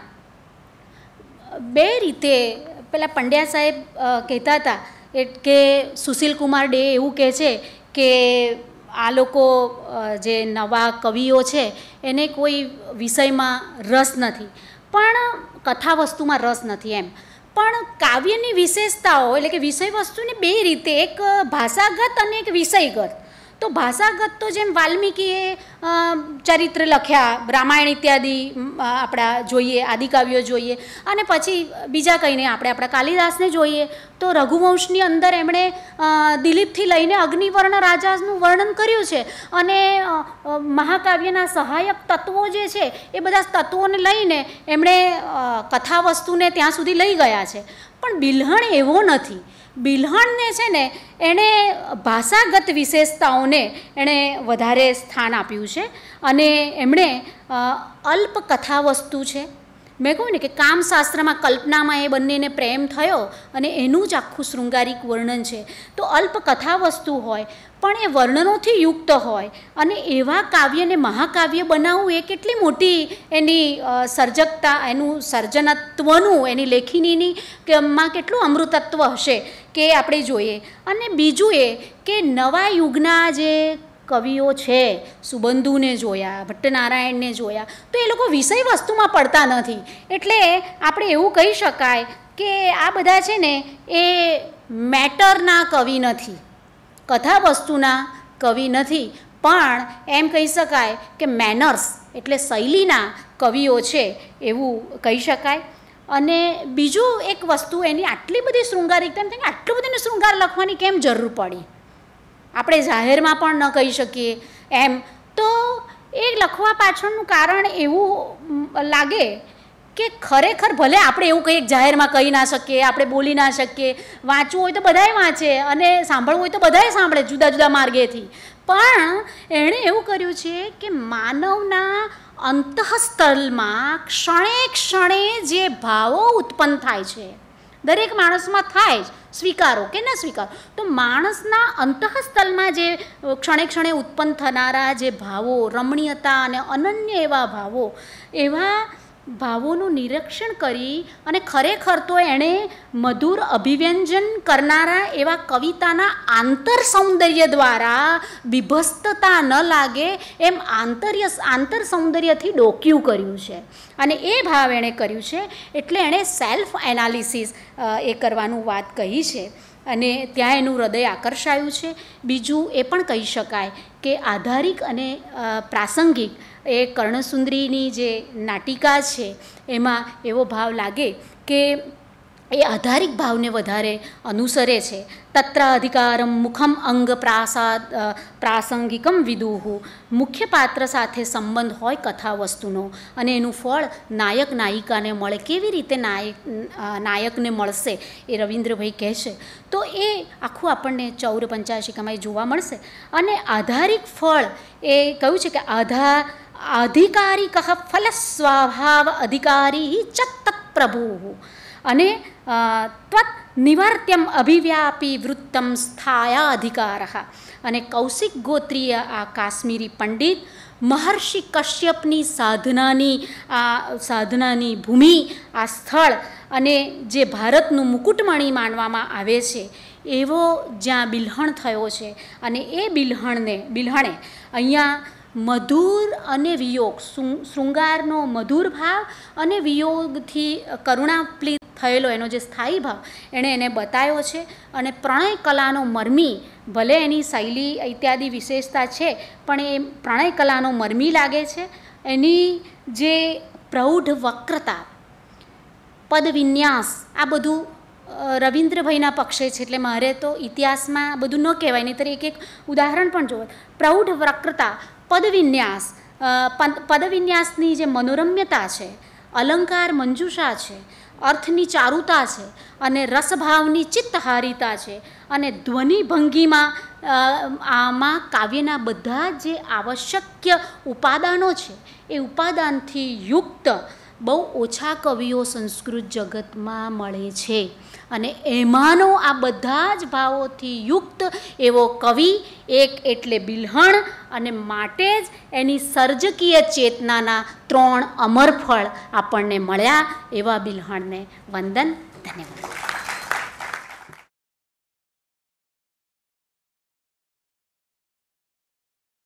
બે રીતે પેલા પંડ્યા સાહેબ કહેતા હતા કે સુશીલ કુમાર ડે એવું કહે છે કે આ લોકો જે નવા કવિઓ છે એને કોઈ વિષયમાં રસ નથી, પણ કથા વસ્તુમાં રસ નથી એમ. પણ કાવ્યની વિશેષતાઓ એટલે કે વિષય વસ્તુને બે રીતે, એક ભાષાગત અને એક વિષયગત. તો ભાષાગત તો જેમ વાલ્મીકીએ ચરિત્ર લખ્યા, રામાયણ ઇત્યાદિ આપણા જોઈએ, આદિકાવ્યો જોઈએ, અને પછી બીજા કંઈ નહીં આપણે આપણા કાલિદાસને જોઈએ તો રઘુવંશની અંદર એમણે દિલીપથી લઈને અગ્નિવર્ણ રાજાનું વર્ણન કર્યું છે. અને મહાકાવ્યના સહાયક તત્વો જે છે એ બધા તત્વોને લઈને એમણે કથા વસ્તુને ત્યાં સુધી લઈ ગયા છે. પણ બિલ્હણ એવો નથી. બિલ્હણને છે ને એણે ભાષાગત વિશેષતાઓને એણે વધારે સ્થાન આપ્યું છે. અને એમણે અલ્પ કથા વસ્તુ છે, મેં કહું ને કે કામશાસ્ત્રમાં કલ્પનામાં એ બંનેને પ્રેમ થયો અને એનું જ આખું શૃંગારિક વર્ણન છે. તો અલ્પ કથા વસ્તુ હોય પણ એ વર્ણનોથી યુક્ત હોય અને એવા કાવ્યને મહાકાવ્ય બનાવવું એ કેટલી મોટી એની સર્જકતા, એનું સર્જનત્વનું, એની લેખિનીની માં કેટલું અમૃતત્વ હશે કે આપણે જોઈએ. અને બીજું એ કે નવા યુગના જે કવિઓ છે, સુબંધુને જોયા, ભટ્ટનારાયણને જોયા, તો એ લોકો વિષય વસ્તુમાં પડતા નથી. એટલે આપણે એવું કહી શકાય કે આ બધા છે ને એ મેટરના કવિ નથી, કથા વસ્તુના કવિ નથી, પણ એમ કહી શકાય કે મેનર્સ એટલે શૈલીના કવિઓ છે એવું કહી શકાય. અને બીજું એક વસ્તુ, એની આટલી બધી શૃંગારિકતા, એમ આટલું બધું શૃંગાર લખવાની કેમ જરૂર પડી, આપણે જાહેરમાં પણ ન કહી શકીએ એમ. તો એ લખવા પાછળનું કારણ એવું લાગે કે ખરેખર ભલે આપણે એવું કંઈક જાહેરમાં કહી ના શકીએ, આપણે બોલી ના શકીએ, વાંચવું હોય તો બધાએ વાંચે અને સાંભળવું હોય તો બધાએ સાંભળે જુદા જુદા માર્ગેથી, પણ એણે એવું કર્યું છે કે માનવના અંતઃસ્થળમાં ક્ષણે ક્ષણે જે ભાવો ઉત્પન્ન થાય છે, દરેક માણસમાં થાય જ, સ્વીકારો કે ન સ્વીકારો, તો માણસના અંતઃસ્થળમાં જે ક્ષણે ક્ષણે ઉત્પન્ન થનારા જે ભાવો, રમણીયતા અને અનન્ય એવા ભાવો, એવા ભાવોનું નિરીક્ષણ કરી અને ખરેખર તો એણે મધુર અભિવ્યંજન કરનારા એવા કવિતાના આંતર સૌંદર્ય દ્વારા વિભસ્તતા ન લાગે એમ આંતર્ય આંતર સૌંદર્યથી ડોક્યું કર્યું છે. અને એ ભાવ એણે કર્યું છે એટલે એણે સેલ્ફ એનાલિસિસ એ કરવાનું વાત કહી છે અને ત્યાં એનું હૃદય આકર્ષાયું છે. બીજું એ પણ કહી શકાય કે આધારિક અને પ્રાસંગિક એ કર્ણસુંદરીની જે નાટિકા છે એમાં એવો ભાવ લાગે કે એ આધારિક ભાવને વધારે અનુસરે છે. તત્ર અધિકારમ મુખમ અંગ પ્રાસાદ પ્રાસંગિકમ વિદુહુ, મુખ્ય પાત્ર સાથે સંબંધ હોય કથા વસ્તુનો અને એનું ફળ નાયક નાયિકાને મળે. કેવી રીતે નાયક નાયકને મળશે એ રવિન્દ્રભાઈ કહે છે. તો એ આખું આપણને ચૌર પંચાશિકામાં એ જોવા મળશે. અને આધારિક ફળ એ કહ્યું છે કે આધા અધિકારિક ફલ સ્વભાવ અધિકારી ચ તત્પ્રભુ અને ત્વત નિવાર્ત્યમ અભિવ્યાપી વૃત્તમ સ્થાયા અધિકાર. અને કૌશિક ગોત્રીય આ કાશ્મીરી પંડિત મહર્ષિ કશ્યપની સાધનાની આ સાધનાની ભૂમિ, આ સ્થળ અને જે ભારતનું મુકુટમણી માનવામાં આવે છે એવો જ્યાં બિલ્હણ થયો છે અને એ બિલ્હણને બિલ્હણે અહીંયા મધુર અને વિયોગ, શૃંગારનો મધુર ભાવ અને વિયોગથી કરુણાપ્લિત થયેલો એનો જે સ્થાયી ભાવ એણે એને બતાવ્યો છે. અને પ્રણય કલાનો મર્મી, ભલે એની શૈલી ઇત્યાદિ વિશેષતા છે પણ એ પ્રણય કલાનો મર્મી લાગે છે. એની જે પ્રૌઢ વક્રતા, પદવિન્યાસ, આ બધું રવિન્દ્રભાઈના પક્ષે છે એટલે મારે તો ઇતિહાસમાં બધું ન કહેવાય, નહીંતર એક એક ઉદાહરણ પણ જોવે. પ્રૌઢ વક્રતા, પદવિન્યાસ, પદવિન્યાસની જે મનોરમ્યતા છે, અલંકાર મંજુષા છે, અર્થની ચારુતા છે અને રસભાવની ચિત્તહારિતા છે અને ધ્વનિ ભંગીમાં આમાં કાવ્યના બધા જે આવશ્યક ઉપાદાનો છે એ ઉપાદાનથી યુક્ત બહુ ઓછા કવિઓ સંસ્કૃત જગતમાં મળે છે. અને એમાંનો આ બધા જ ભાવોથી યુક્ત એવો કવિ એક એટલે બિલ્હણ, અને માટે જ એની સર્જકીય ચેતનાના ત્રણ અમરફળ આપણને મળ્યા. એવા બિલ્હણને વંદન, ધન્યવાદ.